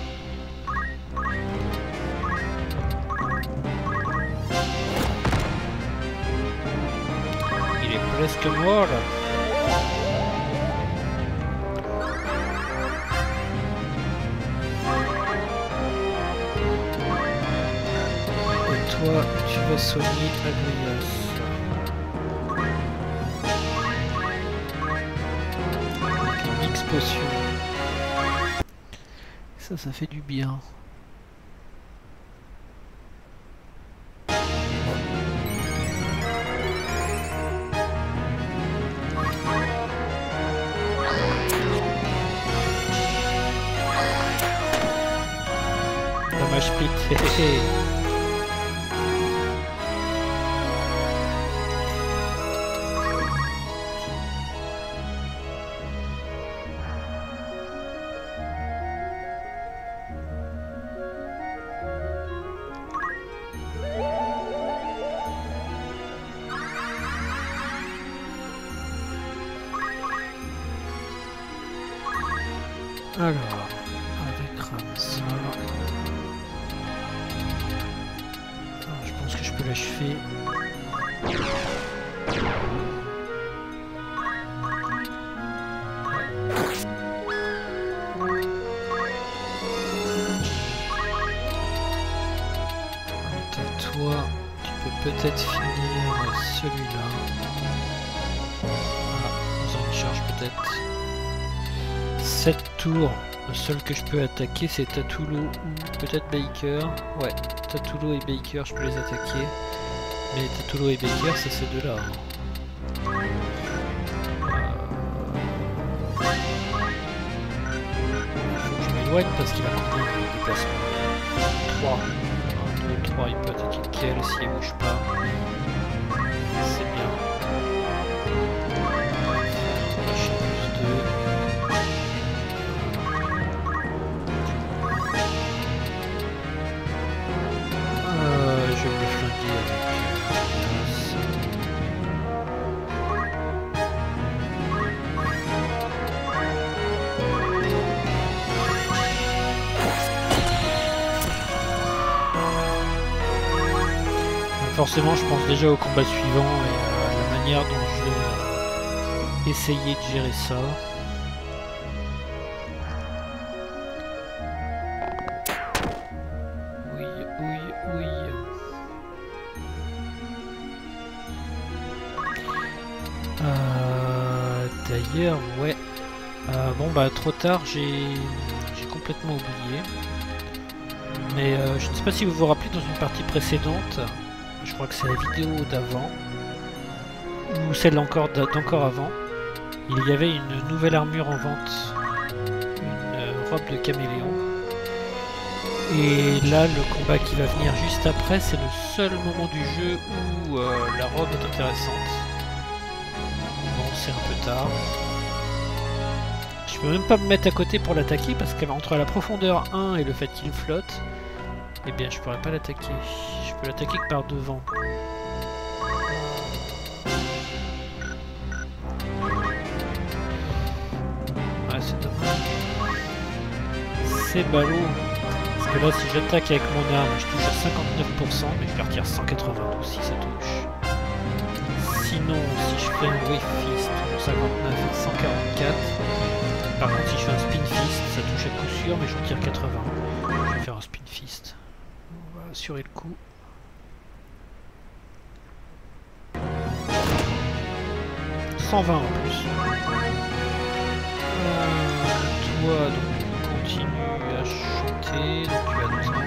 Il est presque mort là. Toi, tu vas soigner Agrias. Avec une X potion. Ça fait du bien. Dommage split. Alors, avec Ramsar, je pense que je peux l'achever. Quant à toi, tu peux peut-être finir celui-là. Voilà, faisant une charge peut-être. 7 tours, le seul que je peux attaquer c'est Tatulo ou peut-être Baker. Ouais, Tatulo et Baker je peux les attaquer. Mais Tatulo et Baker c'est ces deux là. Il faut que je m'éloigne parce qu'il a combien de déplacements? 3. 1, 2, 3, il peut attaquer Kiel s'il ne bouge pas. C'est bien. Je vais me flinguer avec donc forcément je pense déjà au combat suivant et à la manière dont je vais essayer de gérer ça. D'ailleurs, ouais. Bon bah trop tard, j'ai complètement oublié. Mais je ne sais pas si vous vous rappelez dans une partie précédente, je crois que c'est la vidéo d'avant, ou celle d'encore avant, il y avait une nouvelle armure en vente, une robe de caméléon. Et là, le combat qui va venir juste après, c'est le seul moment du jeu où la robe est intéressante. Bon, c'est un peu tard. Je peux même pas me mettre à côté pour l'attaquer parce qu'entre la profondeur 1 et le fait qu'il flotte, eh bien je pourrais pas l'attaquer. Je peux l'attaquer que par devant. c'est dommage. C'est ballot. Parce que là, si j'attaque avec mon arme, je touche à 59%, mais je lui retire 192 si ça touche. Sinon, si je fais un Wave Fist, toujours 59 et 144. Par contre, si je fais un Spin Fist, ça touche à coup sûr, mais je retire 80. Je vais faire un Spin Fist. On va assurer le coup. « 120 en plus. Toi, donc, continue à chanter. Donc, tu as 12 ans.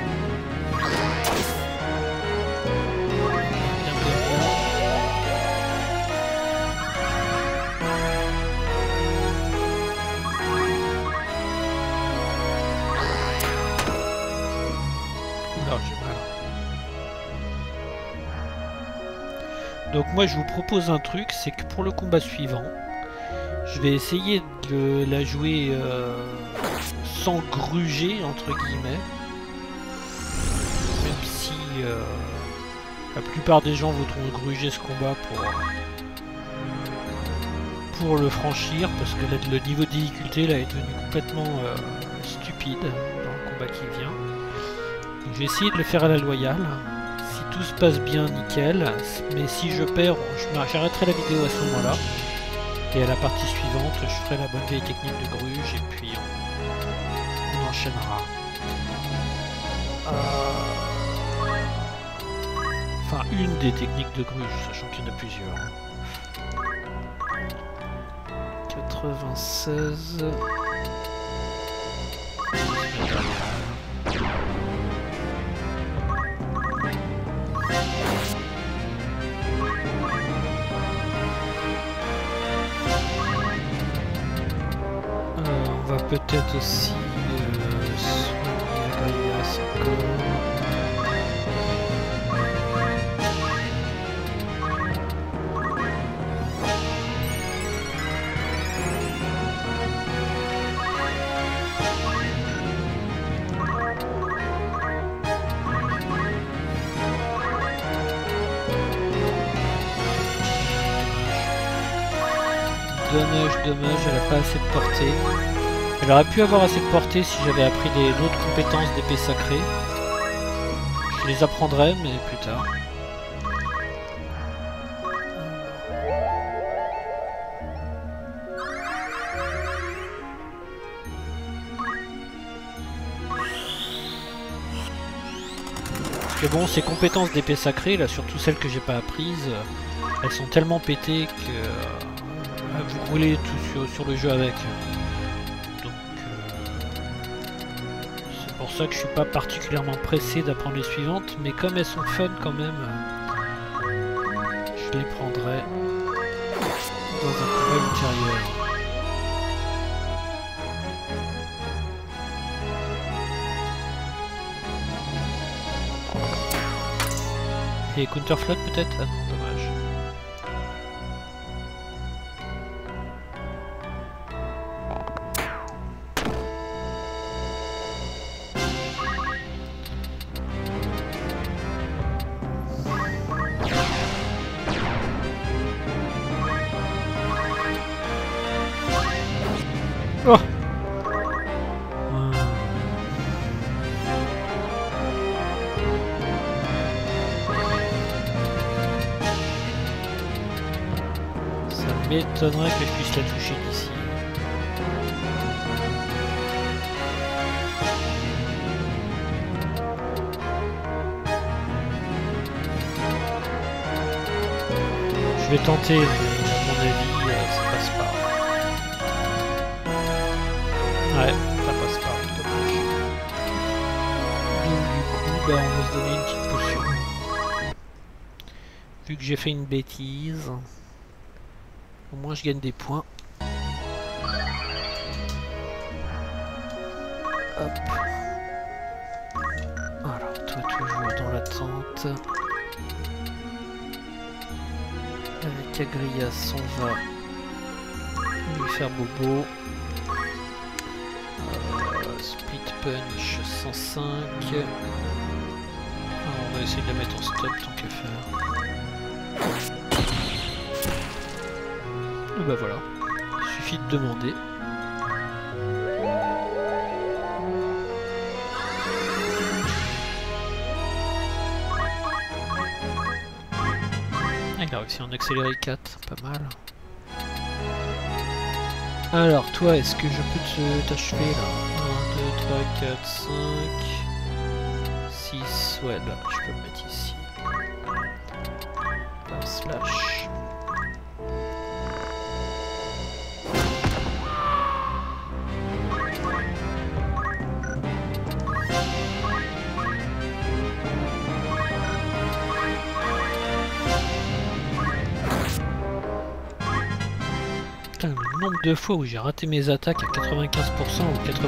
Bien, bien, bien. Oula, j'ai mal. Donc moi je vous propose un truc, c'est que pour le combat suivant, je vais essayer de la jouer sans gruger entre guillemets. Même si la plupart des gens voudront gruger ce combat pour le franchir, parce que là, le niveau de difficulté là, est devenu complètement stupide dans le combat qui vient. Donc, je vais essayer de le faire à la loyale. Si tout se passe bien, nickel. Mais si je perds, j'arrêterai la vidéo à ce moment-là. Et à la partie suivante, je ferai la bonne vieille technique de gruge et puis on enchaînera. Enfin, une des techniques de gruge, sachant qu'il y en a plusieurs. 96... on va peut-être aussi soigner Agrias encore. Dommage, elle n'a pas assez de portée. Elle aurait pu avoir assez de portée si j'avais appris d'autres compétences d'épée sacrée. Je les apprendrai, mais plus tard. Parce que bon, ces compétences d'épée sacrée, là, surtout celles que j'ai pas apprises, elles sont tellement pétées que vous roulez tout sur le jeu avec. C'est pour ça que je suis pas particulièrement pressé d'apprendre les suivantes, mais comme elles sont fun quand même, je les prendrai dans un combat ultérieur. Et Counterflood peut-être? Ah non, dommage. Oh! Ça m'étonnerait que je puisse la toucher d'ici. Je vais tenter, mais à mon avis, ça passe pas. Ouais, ça passe pas, dommage. Donc du coup, bah, on va se donner une petite potion. Vu que j'ai fait une bêtise, au moins je gagne des points. Hop. Alors, toi toujours dans l'attente. Avec Agrias, on va lui faire bobo. Split punch 105. Alors, on va essayer de la mettre en stop tant qu'à faire. Et bah voilà, il suffit de demander. il a réussi à en accélérer 4, pas mal. Alors toi, est-ce que je peux t'achever là? 1, 2, 3, 4, 5, 6, ouais là, je peux me mettre ici. Un slash. Putain, le nombre de fois où j'ai raté mes attaques à 95% ou 90%.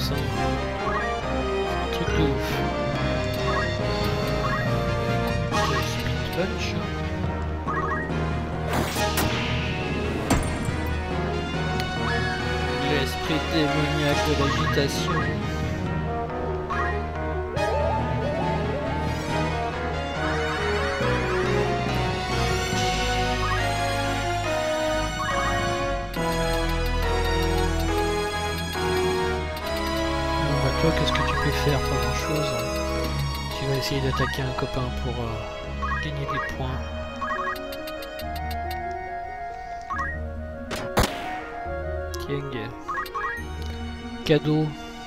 Truc de ouf. Speed punch. L'esprit démoniaque de l'agitation. Toi, qu'est-ce que tu peux faire? Pas grand chose. Tu vas essayer d'attaquer un copain pour gagner des points. Tieng. Cadeau.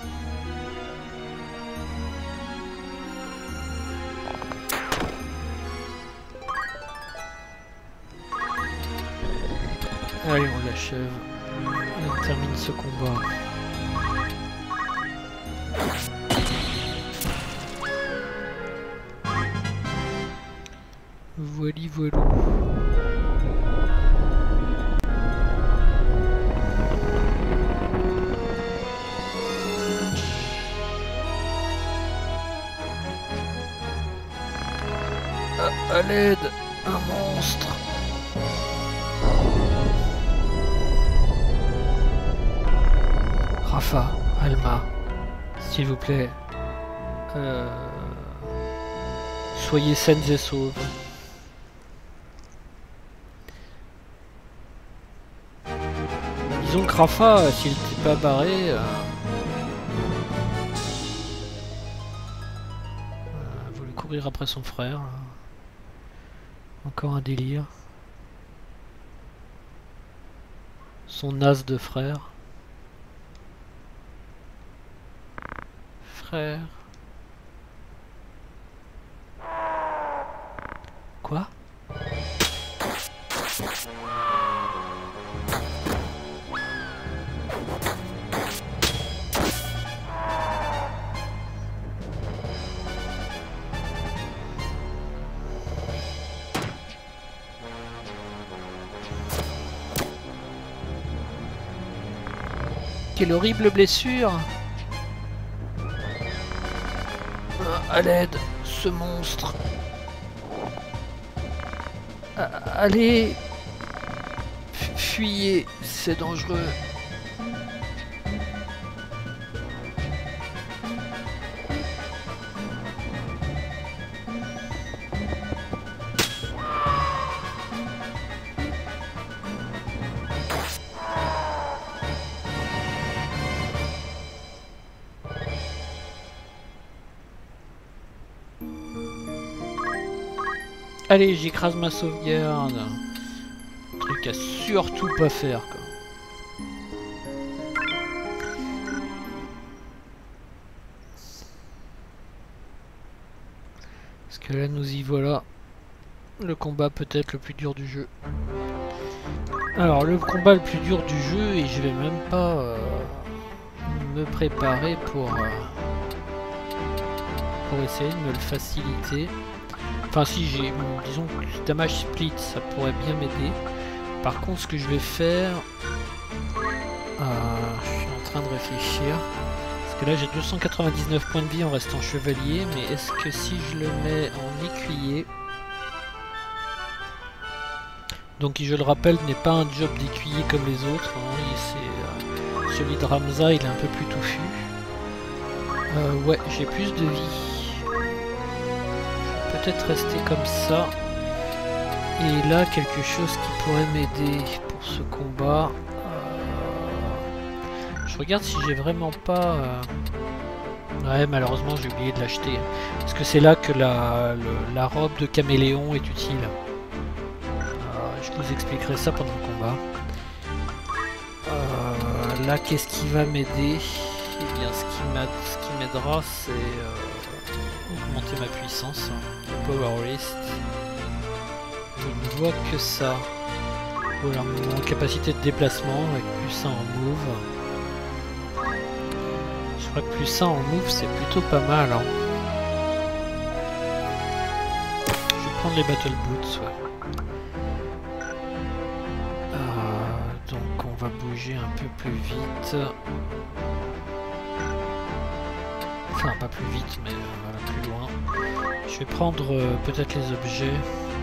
Allez, on l'achève. Et on termine ce combat. Voili voilou. À l'aide, un monstre. Rafa, Alma, s'il vous plaît, soyez saines et sauves. Disons que Rafa, s'il n'était pas barré, voulait courir après son frère. Encore un délire. Son as de frère. Frère. Quoi? Quelle horrible blessure! À l'aide, ce monstre! Allez! Fuyez, c'est dangereux! Allez, j'écrase ma sauvegarde. Truc à surtout pas faire, quoi. Parce que là, nous y voilà. Le combat peut-être le plus dur du jeu. Alors, le combat le plus dur du jeu, et je vais même pas me préparer pour essayer de me le faciliter. Enfin si j'ai, disons que damage split ça pourrait bien m'aider. Par contre ce que je vais faire, je suis en train de réfléchir. Parce que là j'ai 299 points de vie en restant chevalier, mais est-ce que si je le mets en écuyer, donc qui je le rappelle n'est pas un job d'écuyer comme les autres, hein, celui de Ramza il est un peu plus touffu. Ouais, j'ai plus de vie. Peut-être rester comme ça. Et là, quelque chose qui pourrait m'aider pour ce combat. Je regarde si j'ai vraiment pas... Ouais, malheureusement, j'ai oublié de l'acheter. Parce que c'est là que la robe de caméléon est utile. je vous expliquerai ça pendant le combat. Là, qu'est-ce qui va m'aider? Eh bien, ce qui m'aidera, c'est augmenter ma puissance. Le Power Wrist. Je ne vois que ça. Voilà, mon capacité de déplacement avec plus 1 en move. Je crois que plus 1 en move, c'est plutôt pas mal. Hein. Je vais prendre les Battle Boots. Ouais. Donc on va bouger un peu plus vite. Enfin, pas plus vite, mais voilà, plus loin. Je vais prendre peut-être les objets.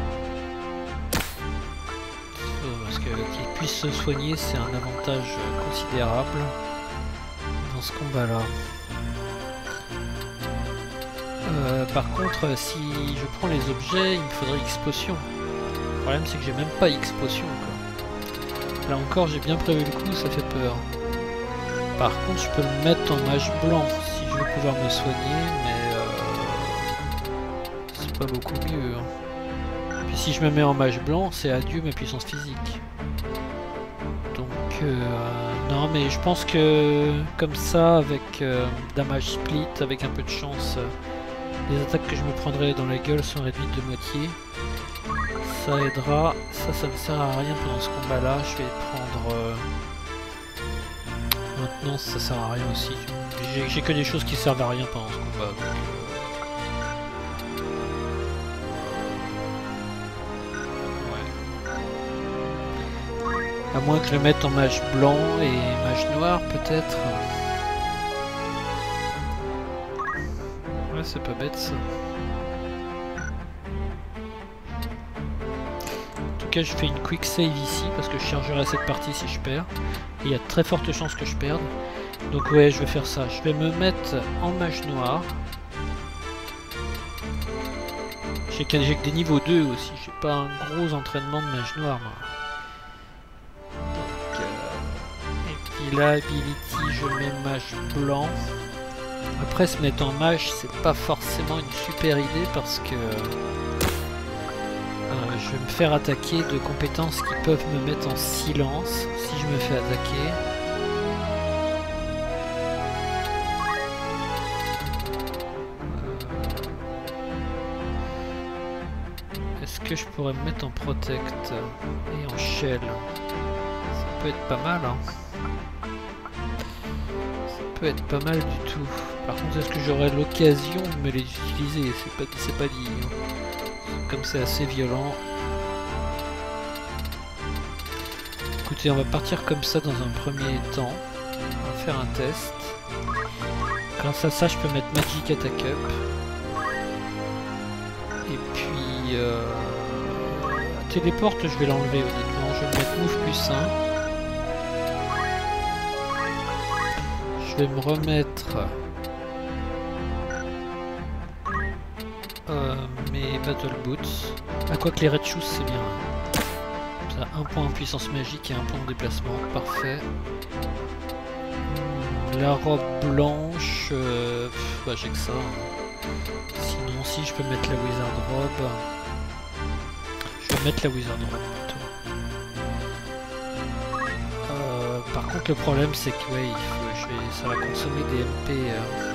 Parce que qu'ils puissent se soigner, c'est un avantage considérable dans ce combat-là. Par contre, si je prends les objets, il me faudrait X-Potion. Le problème, c'est que j'ai même pas X-Potion. Là encore, j'ai bien prévu le coup, ça fait peur. Par contre, je peux le mettre en mage blanc si je veux pouvoir me soigner, mais c'est pas beaucoup mieux. Hein. Puis si je me mets en mage blanc, c'est adieu ma puissance physique. Donc, non, mais je pense que comme ça, avec damage split, avec un peu de chance, les attaques que je me prendrai dans la gueule sont réduites de moitié. Ça aidera. Ça me sert à rien pendant ce combat là. Je vais prendre maintenant, ça sert à rien aussi. J'ai que des choses qui servent à rien pendant ce combat, donc, ouais. À moins que je le mette en mage blanc et mage noir peut-être. Ouais, c'est pas bête ça. Je fais une quick save ici parce que je chargerai cette partie si je perds. Et il y a de très fortes chances que je perde. Donc ouais, je vais faire ça. Je vais me mettre en mage noir. J'ai que des niveaux 2 aussi. J'ai pas un gros entraînement de mage noir. Moi. Donc, et puis là, ability, je mets mage blanc. Après, se mettre en mage, c'est pas forcément une super idée parce que je vais me faire attaquer de compétences qui peuvent me mettre en silence si je me fais attaquer. Est-ce que je pourrais me mettre en protect et en shell? Ça peut être pas mal. Hein. Ça peut être pas mal du tout. Par contre, est-ce que j'aurai l'occasion de me les utiliser? C'est pas dit. Hein. Comme c'est assez violent. Écoutez, on va partir comme ça dans un premier temps. On va faire un test. Grâce à ça, je peux mettre Magic Attack Up. Et puis... Téléporte, je vais l'enlever honnêtement. Je vais mettre Move plus 1. Je vais me remettre... mes Battle Boots. À quoi que les Red Shoes, c'est bien. Ça a un point en puissance magique et un point en déplacement. Parfait. La robe blanche, bah j'ai que ça. Sinon, si je peux mettre la Wizard Robe, je vais mettre la Wizard Robe plutôt. Par contre, le problème c'est que ouais, ça va consommer des MP.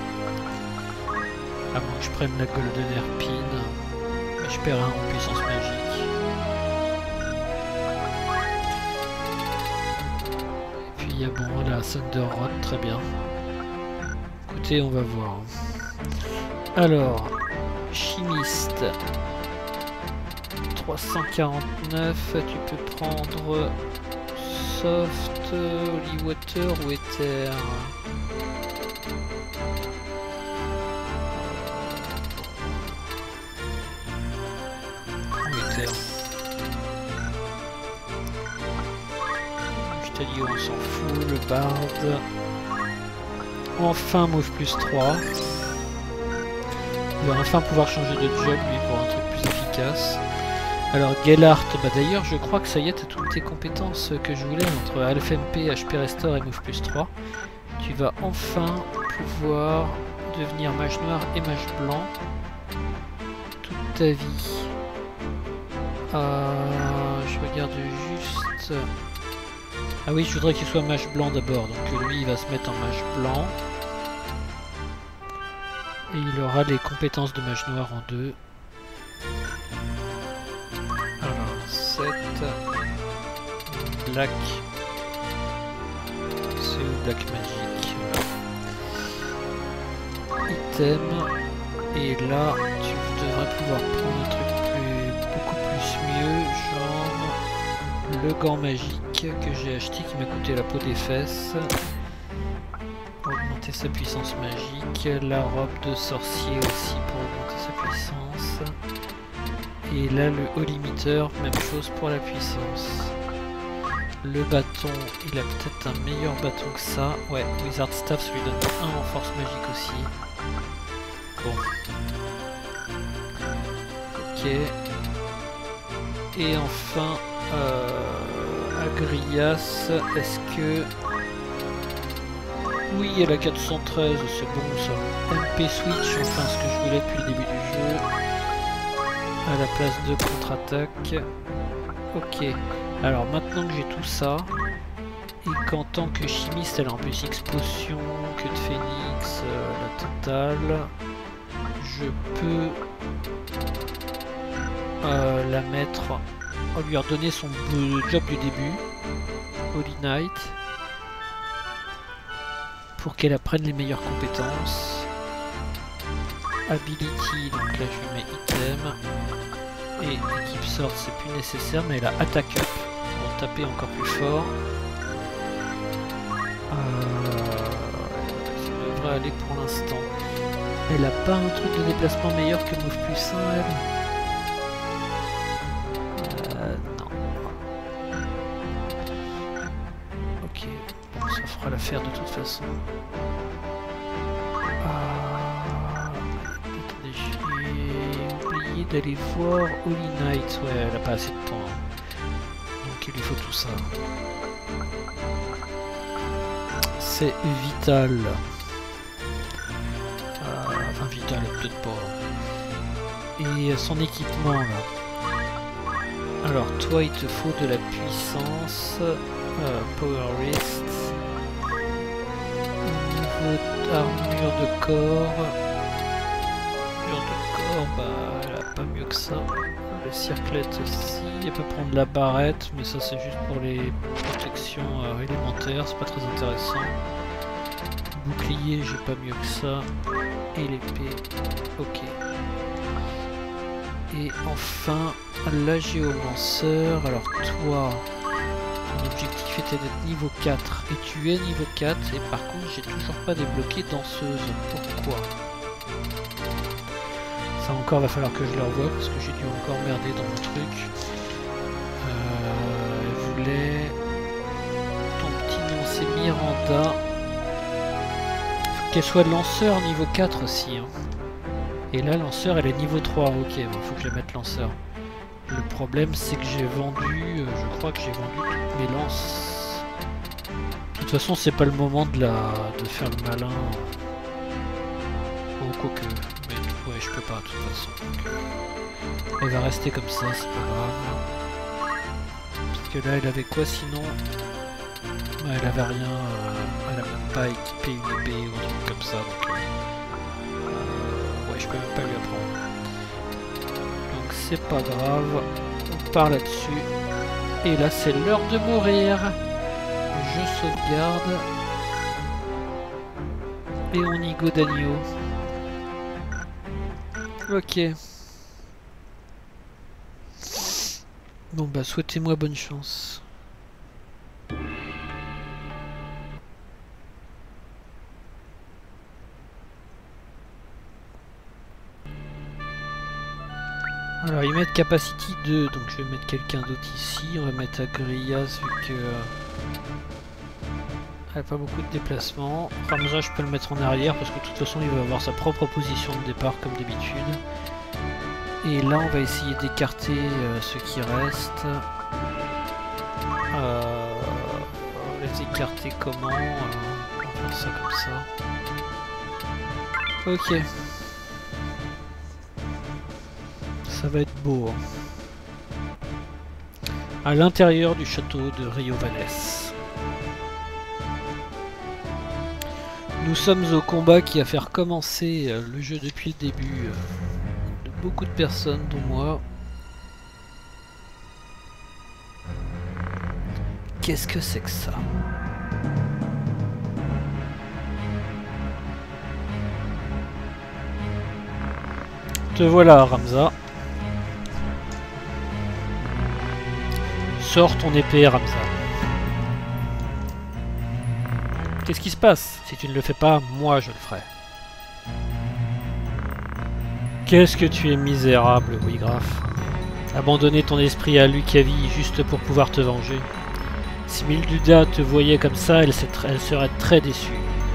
À moins que je prenne la Golden Hairpin. Mais je perds un en puissance magique. Et puis il y a bon la Thunder Rod, très bien. Écoutez, on va voir. Alors, chimiste. 349, tu peux prendre soft, holy water ou éther. Je t'ai dit on s'en fout, le bard. Enfin move plus 3. Il va enfin pouvoir changer de job lui pour un truc plus efficace. Alors Gellart, bah d'ailleurs je crois que ça y est, t'as toutes tes compétences que je voulais entre ALFMP, HP Restore et move plus 3. Tu vas enfin pouvoir devenir mage noir et mage blanc toute ta vie. je regarde juste... Ah oui, je voudrais qu'il soit mage blanc d'abord, donc lui il va se mettre en mage blanc. Et il aura les compétences de mage noir en 2. Alors, 7... Black... C'est où Black Magic? Voilà. Item... Et là, tu devrais pouvoir prendre un truc beaucoup plus mieux, genre le gant magique que j'ai acheté qui m'a coûté la peau des fesses. Pour augmenter sa puissance magique, la robe de sorcier aussi pour augmenter sa puissance. Et là le haut limiteur, même chose pour la puissance. Le bâton, il a peut-être un meilleur bâton que ça. Ouais, Wizard Staff, ça lui donne 1 en force magique aussi. Bon. Ok. Et enfin, Agrias, est-ce que... Oui, elle a 413, c'est bon ça. MP Switch, enfin ce que je voulais depuis le début du jeu. À la place de contre-attaque. Ok. Alors maintenant que j'ai tout ça, et qu'en tant que chimiste, elle a en plus X potion, que de phénix, la totale, je peux la mettre, lui redonner son job du début, Holy Knight, pour qu'elle apprenne les meilleures compétences. Ability, donc là je lui mets item, et équipe sort c'est plus nécessaire, mais elle a attack up pour taper encore plus fort. Ça devrait aller pour l'instant. Elle a pas un truc de déplacement meilleur que Move plus 1 elle? Non. Ok, bon ça fera l'affaire de toute façon. Attendez, j'ai oublié d'aller voir Holy Knight. Ouais, elle a pas assez de points. Donc il lui faut tout ça. C'est vital. Enfin vital, peut-être pas. Et son équipement là. Alors toi il te faut de la puissance. Power Wrist. Niveau armure de corps. Armure de corps, bah elle a pas mieux que ça. Le circlette aussi. Elle peut prendre la barrette, mais ça c'est juste pour les protections élémentaires, c'est pas très intéressant. Bouclier, j'ai pas mieux que ça. Et l'épée, ok. Et enfin, la géomanceur. Alors toi, ton objectif était d'être niveau 4. Et tu es niveau 4. Et par contre, j'ai toujours pas débloqué danseuse. Pourquoi? Ça encore va falloir que je le revoie parce que j'ai dû encore merder dans mon truc. Elle voulait... Ton petit nom c'est Miranda. Faut qu'elle soit lanceur niveau 4 aussi. Hein. Et là lanceur elle est niveau 3. Ok, bon, faut que je la mette lanceur. Le problème c'est que j'ai vendu... je crois que j'ai vendu toutes mes lances. De toute façon c'est pas le moment de faire le malin. Oh quoique... Ouais, je peux pas de toute façon. Elle va rester comme ça, c'est pas grave. Parce que là, elle avait quoi sinon? Ouais, elle avait rien. Elle a même pas équipé une épée ou un truc comme ça. Donc, ouais, je peux même pas lui apprendre. Donc c'est pas grave. On part là-dessus. Et là, c'est l'heure de mourir. Je sauvegarde. Et on y go d'agneau. Ok. Bon bah souhaitez-moi bonne chance. Alors ils mettent capacity 2, donc je vais mettre quelqu'un d'autre ici. On va mettre Agrias vu que elle n'a pas beaucoup de déplacement. Ramza je peux le mettre en arrière parce que de toute façon il va avoir sa propre position de départ comme d'habitude. Et là on va essayer d'écarter ceux qui restent. Les écarter comment on va faire ça comme ça. Ok. Ça va être beau. Hein. à l'intérieur du château de Rio Valles. Nous sommes au combat qui a fait recommencer le jeu depuis le début de beaucoup de personnes, dont moi. Qu'est-ce que c'est que ça? Te voilà, Ramza. Sors ton épée, Ramza. Qu'est-ce qui se passe? Si tu ne le fais pas, moi je le ferai. Qu'est-ce que tu es misérable, Wigraf. Abandonner ton esprit à Lucavi juste pour pouvoir te venger. Si Milduda te voyait comme ça, elle serait très déçue.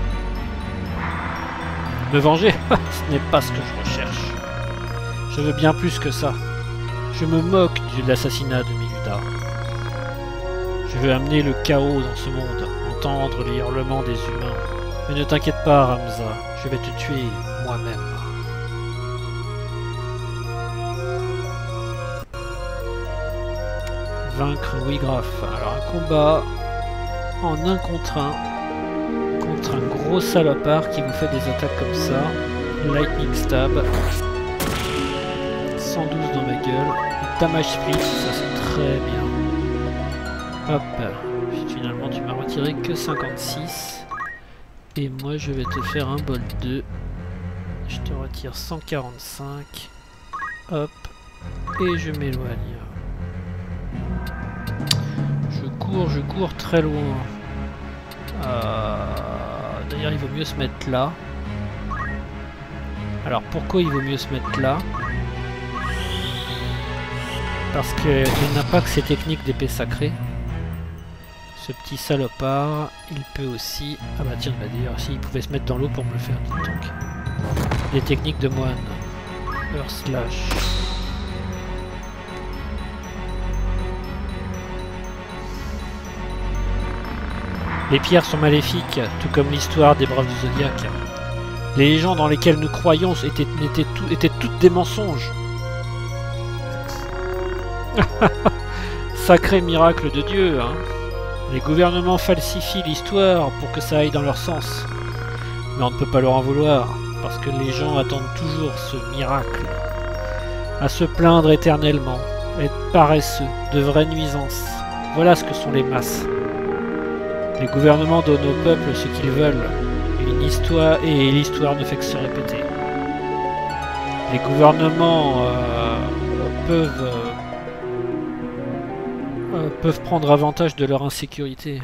Me venger? Ce n'est pas ce que je recherche. Je veux bien plus que ça. Je me moque de l'assassinat de Milduda. Je veux amener le chaos dans ce monde, entendre les hurlements des humains. Mais ne t'inquiète pas, Ramza, je vais te tuer moi-même. Vaincre Wigraf. Alors un combat en 1 contre 1 contre un gros salopard qui vous fait des attaques comme ça. Lightning Stab. 112 dans ma gueule. Damage Split, ça c'est très bien. Hop, finalement tu m'as retiré que 56. Et moi je vais te faire un bol 2. Je te retire 145. Hop, et je m'éloigne. Je cours très loin. D'ailleurs il vaut mieux se mettre là. Alors pourquoi il vaut mieux se mettre là? Parce qu'il n'a pas que ses techniques d'épée sacrée. Ce petit salopard, il peut aussi... Ah bah tiens, d'ailleurs, s'il pouvait se mettre dans l'eau pour me le faire, dis donc. Les techniques de moine. Earth Slash. Les pierres sont maléfiques, tout comme l'histoire des braves du Zodiaque. Les légendes dans lesquelles nous croyons étaient toutes des mensonges. Sacré miracle de Dieu, hein. Les gouvernements falsifient l'histoire pour que ça aille dans leur sens. Mais on ne peut pas leur en vouloir, parce que les gens attendent toujours ce miracle. À se plaindre éternellement, être paresseux, de vraies nuisances. Voilà ce que sont les masses. Les gouvernements donnent au peuple ce qu'ils veulent. Une histoire, et l'histoire ne fait que se répéter. Les gouvernements peuvent prendre avantage de leur insécurité.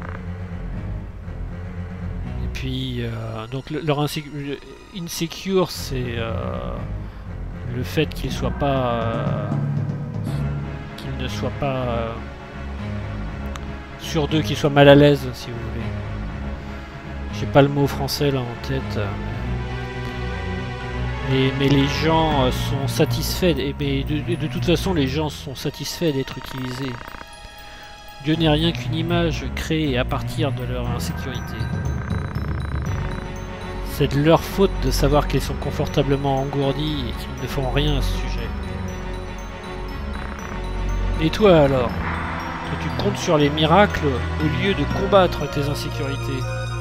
Et puis, donc leur insecure, c'est le fait qu'ils ne soient pas sûrs d'eux, qu'ils soient mal à l'aise, si vous voulez. J'ai pas le mot français là en tête. Mais les gens sont satisfaits, et de toute façon les gens sont satisfaits d'être utilisés. Dieu n'est rien qu'une image créée à partir de leur insécurité. C'est de leur faute de savoir qu'ils sont confortablement engourdis et qu'ils ne font rien à ce sujet. Et toi alors? Que tu comptes sur les miracles au lieu de combattre tes insécurités.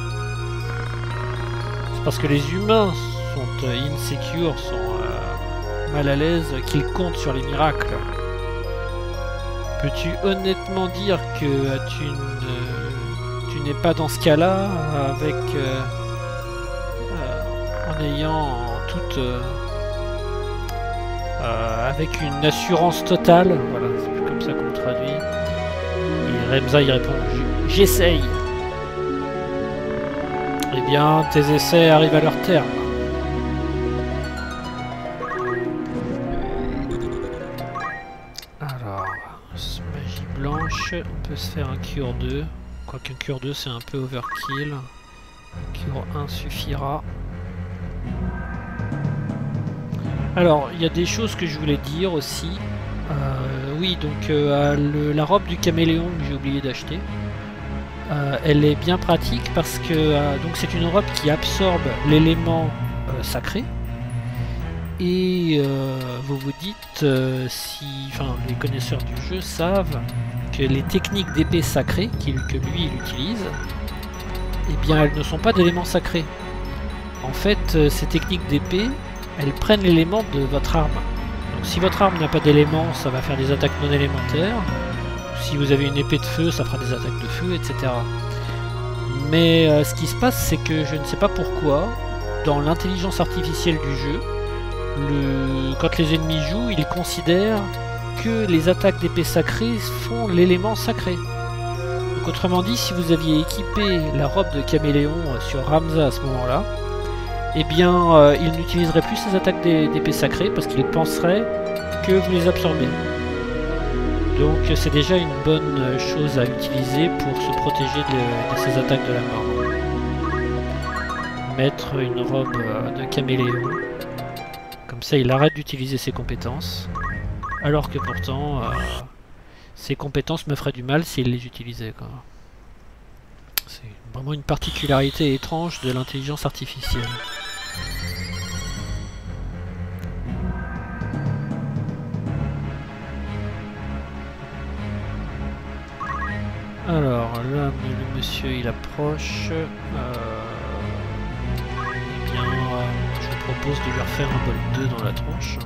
C'est parce que les humains sont insécures, sont mal à l'aise, qu'ils comptent sur les miracles. Peux-tu honnêtement dire que tu n'es pas dans ce cas-là avec en ayant toute avec une assurance totale? Voilà, c'est plus comme ça qu'on le traduit. Et Remza il répond j'essaye. Eh bien, tes essais arrivent à leur terme. Alors, magie blanche, on peut se faire un cure 2. Quoique cure 2 c'est un peu overkill. Cure 1 suffira. Alors, il y a des choses que je voulais dire aussi. Oui, donc la robe du caméléon que j'ai oublié d'acheter. Elle est bien pratique parce que donc c'est une robe qui absorbe l'élément sacré. Et vous vous dites, si, enfin les connaisseurs du jeu savent donc les techniques d'épée sacrée que lui il utilise, eh bien elles ne sont pas d'éléments sacrés. En fait, ces techniques d'épée, elles prennent l'élément de votre arme. Donc si votre arme n'a pas d'éléments, ça va faire des attaques non élémentaires. Si vous avez une épée de feu, ça fera des attaques de feu, etc. Mais ce qui se passe, c'est que je ne sais pas pourquoi, dans l'intelligence artificielle du jeu, quand les ennemis jouent, ils considèrent que les attaques d'épée sacrée font l'élément sacré. Donc autrement dit, si vous aviez équipé la robe de caméléon sur Ramza à ce moment-là, eh bien il n'utiliserait plus ces attaques d'épée sacrée parce qu'il penserait que vous les absorbez. Donc c'est déjà une bonne chose à utiliser pour se protéger de ces attaques de la mort. Mettre une robe de caméléon, comme ça il arrête d'utiliser ses compétences, alors que pourtant ses compétences me feraient du mal s'il les utilisait. C'est vraiment une particularité étrange de l'intelligence artificielle. Alors là, le monsieur il approche. Eh bien, je vous propose de lui refaire un bol 2 dans la tronche.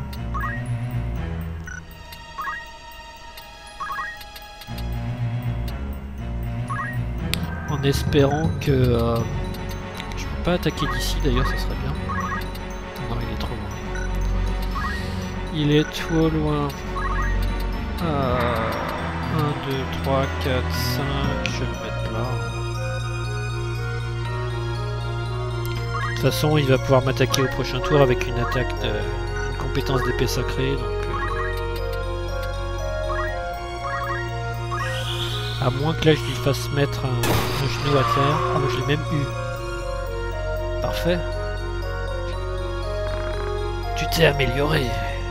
En espérant que... je peux pas attaquer d'ici, d'ailleurs ça serait bien. Non, il est trop loin. Il est trop loin. 1, 2, 3, 4, 5, je vais le mettre là. De toute façon, il va pouvoir m'attaquer au prochain tour avec une attaque une compétence d'épée sacrée. Donc, à moins que là je lui fasse mettre un genou à terre. Ah, mais je l'ai même eu. Parfait. Tu t'es amélioré.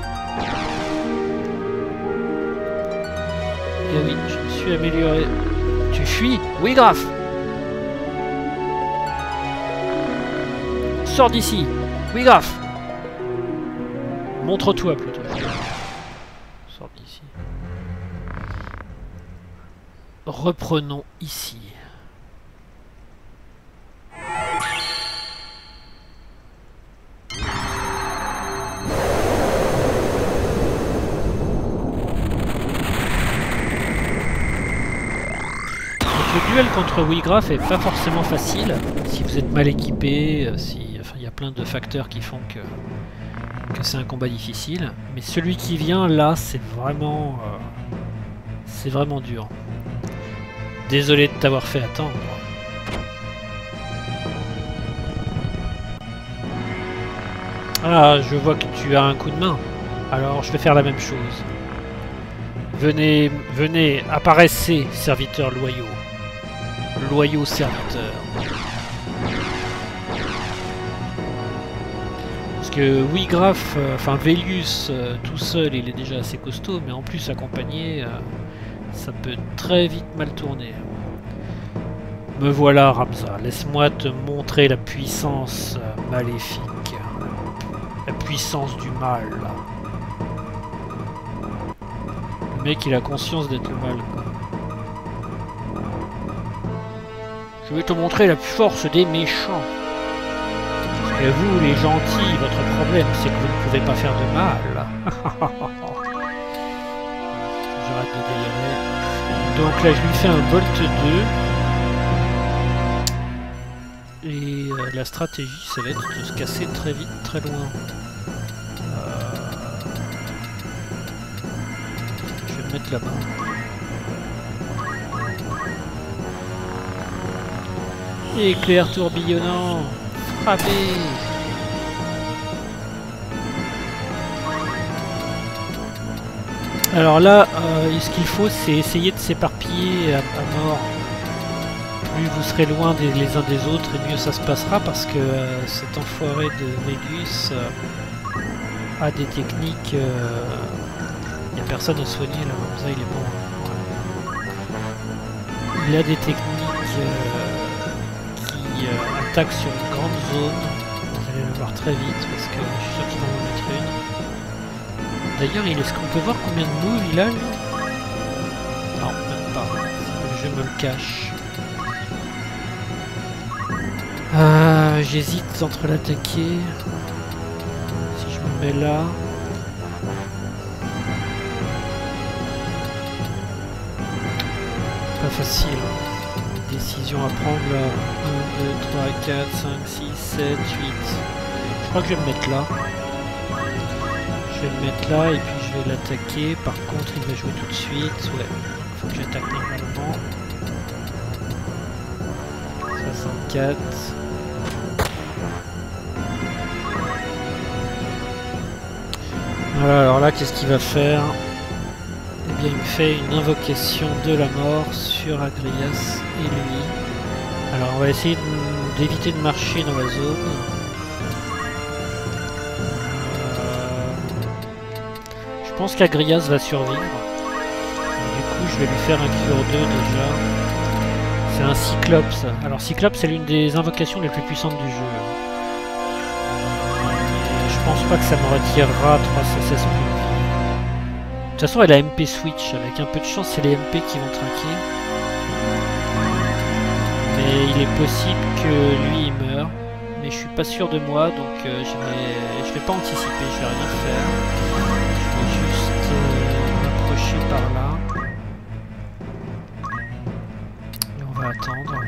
Eh oui, je me suis amélioré. Tu fuis? Oui, Graf. Sors d'ici. Oui, Graf. Montre-toi plutôt. Sors d'ici. Reprenons ici. Le duel contre Wigraf est pas forcément facile si vous êtes mal équipé, enfin il y a plein de facteurs qui font que c'est un combat difficile. Mais celui qui vient là, c'est vraiment dur. Désolé de t'avoir fait attendre. Ah, je vois que tu as un coup de main. Alors je vais faire la même chose. Venez, venez, apparaissez, serviteurs loyaux. Loyaux serviteurs. Parce que Wigraf, enfin Vélius, tout seul, il est déjà assez costaud, mais en plus accompagné, ça peut très vite mal tourner. Me voilà, Ramza. Laisse-moi te montrer la puissance maléfique. La puissance du mal. Le mec, il a conscience d'être le mal, quoi. Je vais te montrer la force des méchants. Parce que vous, les gentils, votre problème, c'est que vous ne pouvez pas faire de mal. J'arrête de délirer. Donc là, je lui fais un Bolt 2. Et la stratégie, ça va être de se casser très vite, très loin. Je vais me mettre là-bas. Éclair tourbillonnant, frappez! Alors là, ce qu'il faut, c'est essayer de s'éparpiller à mort. Plus vous serez loin les uns des autres, et mieux ça se passera, parce que cet enfoiré de Vélius a des techniques. Il n'y a personne à soigner là, comme ça il est bon. Il a des techniques qui attaquent sur une grande zone. Vous allez le voir très vite, parce que je suis sûr qu'il va en mettre une. D'ailleurs, est-ce qu'on peut voir combien de moves il a lui? Non, même pas. je me le cache. J'hésite entre l'attaquer. Si je me mets là. Pas facile. Décision à prendre là. 1, 2, 3, 4, 5, 6, 7, 8. Je crois que je vais me mettre là. Je vais le mettre là et puis je vais l'attaquer. Par contre, il va jouer tout de suite. Ouais, faut que j'attaque normalement. 64. Voilà, alors là, qu'est-ce qu'il va faire? Eh bien, il me fait une invocation de la mort sur Agrias et lui. Alors, on va essayer d'éviter de marcher dans la zone. Je pense qu'Agrias va survivre. Du coup, je vais lui faire un cure 2 déjà. C'est un Cyclope, ça. Alors, Cyclope, c'est l'une des invocations les plus puissantes du jeu. Je pense pas que ça me retirera 316 points de vie. De toute façon, elle a MP Switch. Avec un peu de chance, c'est les MP qui vont trinquer. Mais il est possible que lui, il meure. Mais je suis pas sûr de moi, donc je vais pas anticiper, je vais rien faire. Je vais juste m'approcher par là. Et on va attendre.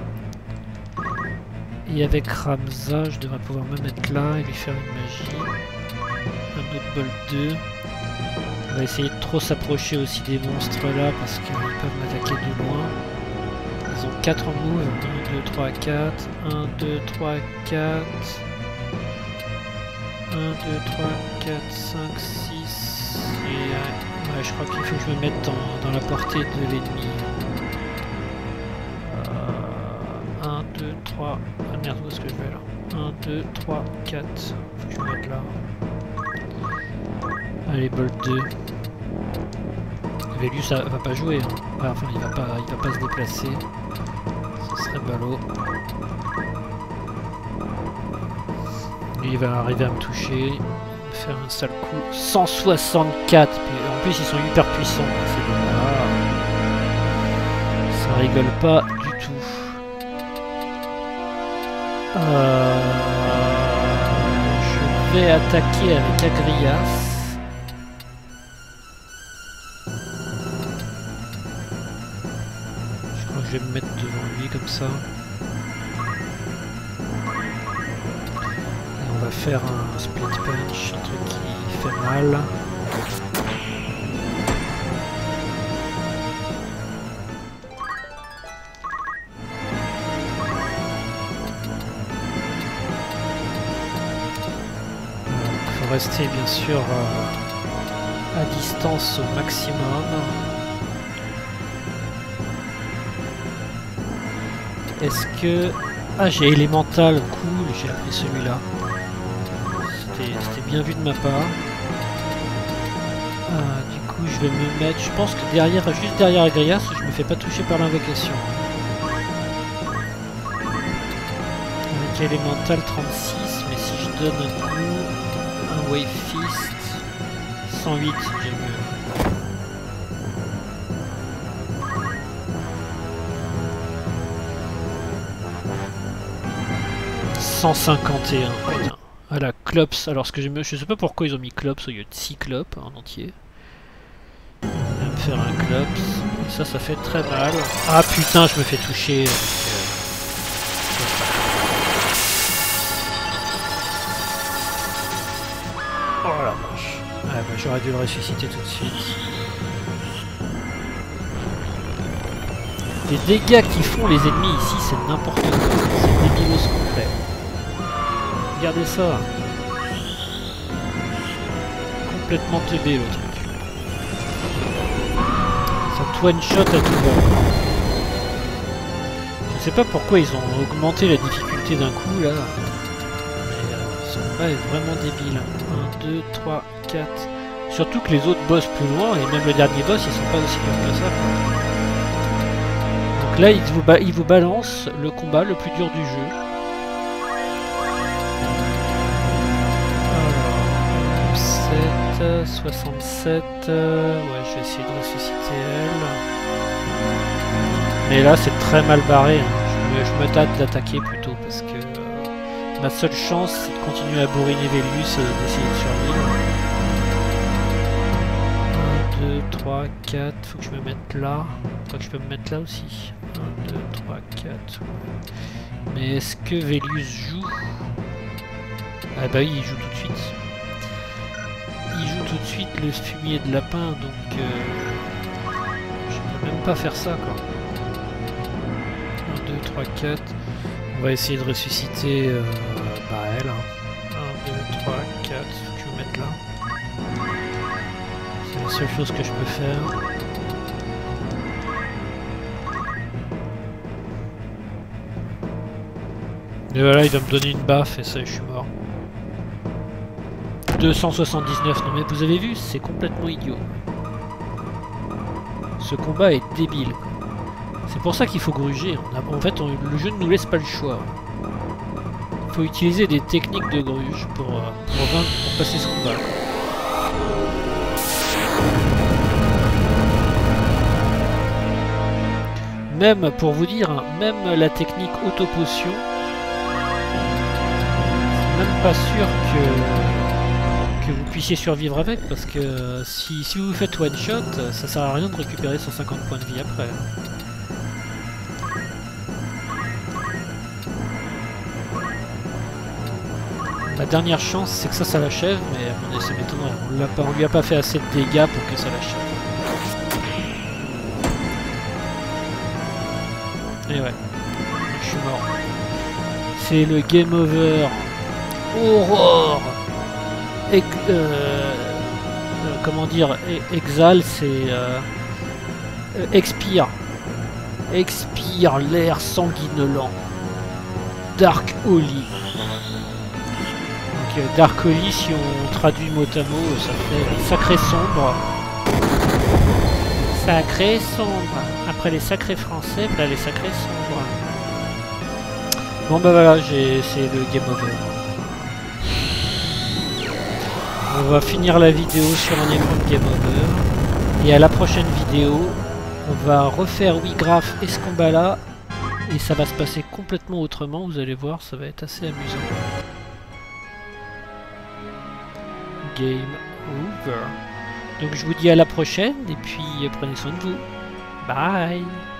Et avec Ramza, je devrais pouvoir me mettre là et lui faire une magie. Un autre bol 2. On va essayer de trop s'approcher aussi des monstres là parce qu'ils peuvent m'attaquer de loin. Ils ont 4 moves. 1, 2, 3, 4. 1, 2, 3, 4. 1, 2, 3, 4, 5, 6. Et ouais, je crois qu'il faut que je me mette dans la portée de l'ennemi. 1, 2, 3. Ah merde, où est-ce que je vais là? 1, 2, 3, 4. Faut que je me mette là. Allez, bol 2. Velius ça va pas jouer. Hein. Ah, enfin, il va pas se déplacer. Ce serait ballot. Lui, il va arriver à me toucher. Faire un sale coup. 164. Puis, en plus, ils sont hyper puissants. C'est bon. Ça rigole pas du tout. Je vais attaquer avec Agrias. Je crois que je vais me mettre devant lui comme ça. Et on va faire un split punch, un truc qui fait mal. Rester bien sûr à distance au maximum. Est-ce que... Ah, j'ai élémental, cool, j'ai appris celui-là. C'était bien vu de ma part. Du coup, je vais me mettre... Je pense que derrière, juste derrière Agrias, je me fais pas toucher par l'invocation. Avec élémental 36, mais si je donne un coup... Un Wave Fist, 108, j'ai mieux. 151, putain. Voilà, Clops. Alors, je sais pas pourquoi ils ont mis Clops au lieu de Cyclope en entier. On va me faire un Clops. Et ça fait très mal. Ah putain, je me fais toucher. Oh la vache. Ah bah, j'aurais dû le ressusciter tout de suite. Les dégâts qu'ils font les ennemis ici, c'est n'importe quoi. C'est débilos complet. Regardez ça. Complètement teubé le truc. Ça te one shot à tout va. Je sais pas pourquoi ils ont augmenté la difficulté d'un coup là. Ce combat est vraiment débile. 1, 2, 3, 4. Surtout que les autres boss plus loin, et même le dernier boss, ils sont pas aussi durs que ça. Donc là, il vous balance le combat le plus dur du jeu. Alors, 67. Ouais, je vais essayer de ressusciter elle. Mais là c'est très mal barré, hein. Je me tâte d'attaquer plutôt parce que ma seule chance c'est de continuer à bourriner Vélius, d'essayer de survivre. 1, 2, 3, 4, faut que je me mette là. Faut que je peux me mettre là aussi. 1, 2, 3, 4. Mais est-ce que Vélius joue? Ah bah oui, il joue tout de suite. Il joue tout de suite le fumier de lapin, donc je peux même pas faire ça quoi. 1, 2, 3, 4. On va essayer de ressusciter bah elle. Hein. 1, 2, 3, 4. Faut que je me mette là. C'est la seule chose que je peux faire. Et voilà, il va me donner une baffe et ça, je suis mort. 279, non mais vous avez vu, c'est complètement idiot. Ce combat est débile. C'est pour ça qu'il faut gruger. En fait, le jeu ne nous laisse pas le choix. Il faut utiliser des techniques de gruge pour passer ce combat. Même, pour vous dire, hein, même la technique auto-potion, c'est même pas sûr que vous puissiez survivre avec, parce que si vous faites one shot, ça sert à rien de récupérer 150 points de vie après. La dernière chance, c'est que ça l'achève, mais ça m'étonnerait. On lui a pas fait assez de dégâts pour que ça l'achève. Et ouais, je suis mort. C'est le game over. Aurore. Comment dire, Exhale, c'est expire. Expire l'air sanguinolent. Dark Holy. Donc Dark Holy, si on traduit mot à mot, ça fait sacré sombre. Sacré sombre. Après les sacrés français, voilà les sacrés sombres. Bon bah voilà, c'est le game over. On va finir la vidéo sur un écran de game over. Et à la prochaine vidéo, on va refaire Wigraf et ce combat-là. Et ça va se passer complètement autrement, vous allez voir, ça va être assez amusant. Game over. Donc je vous dis à la prochaine et puis prenez soin de vous. Bye.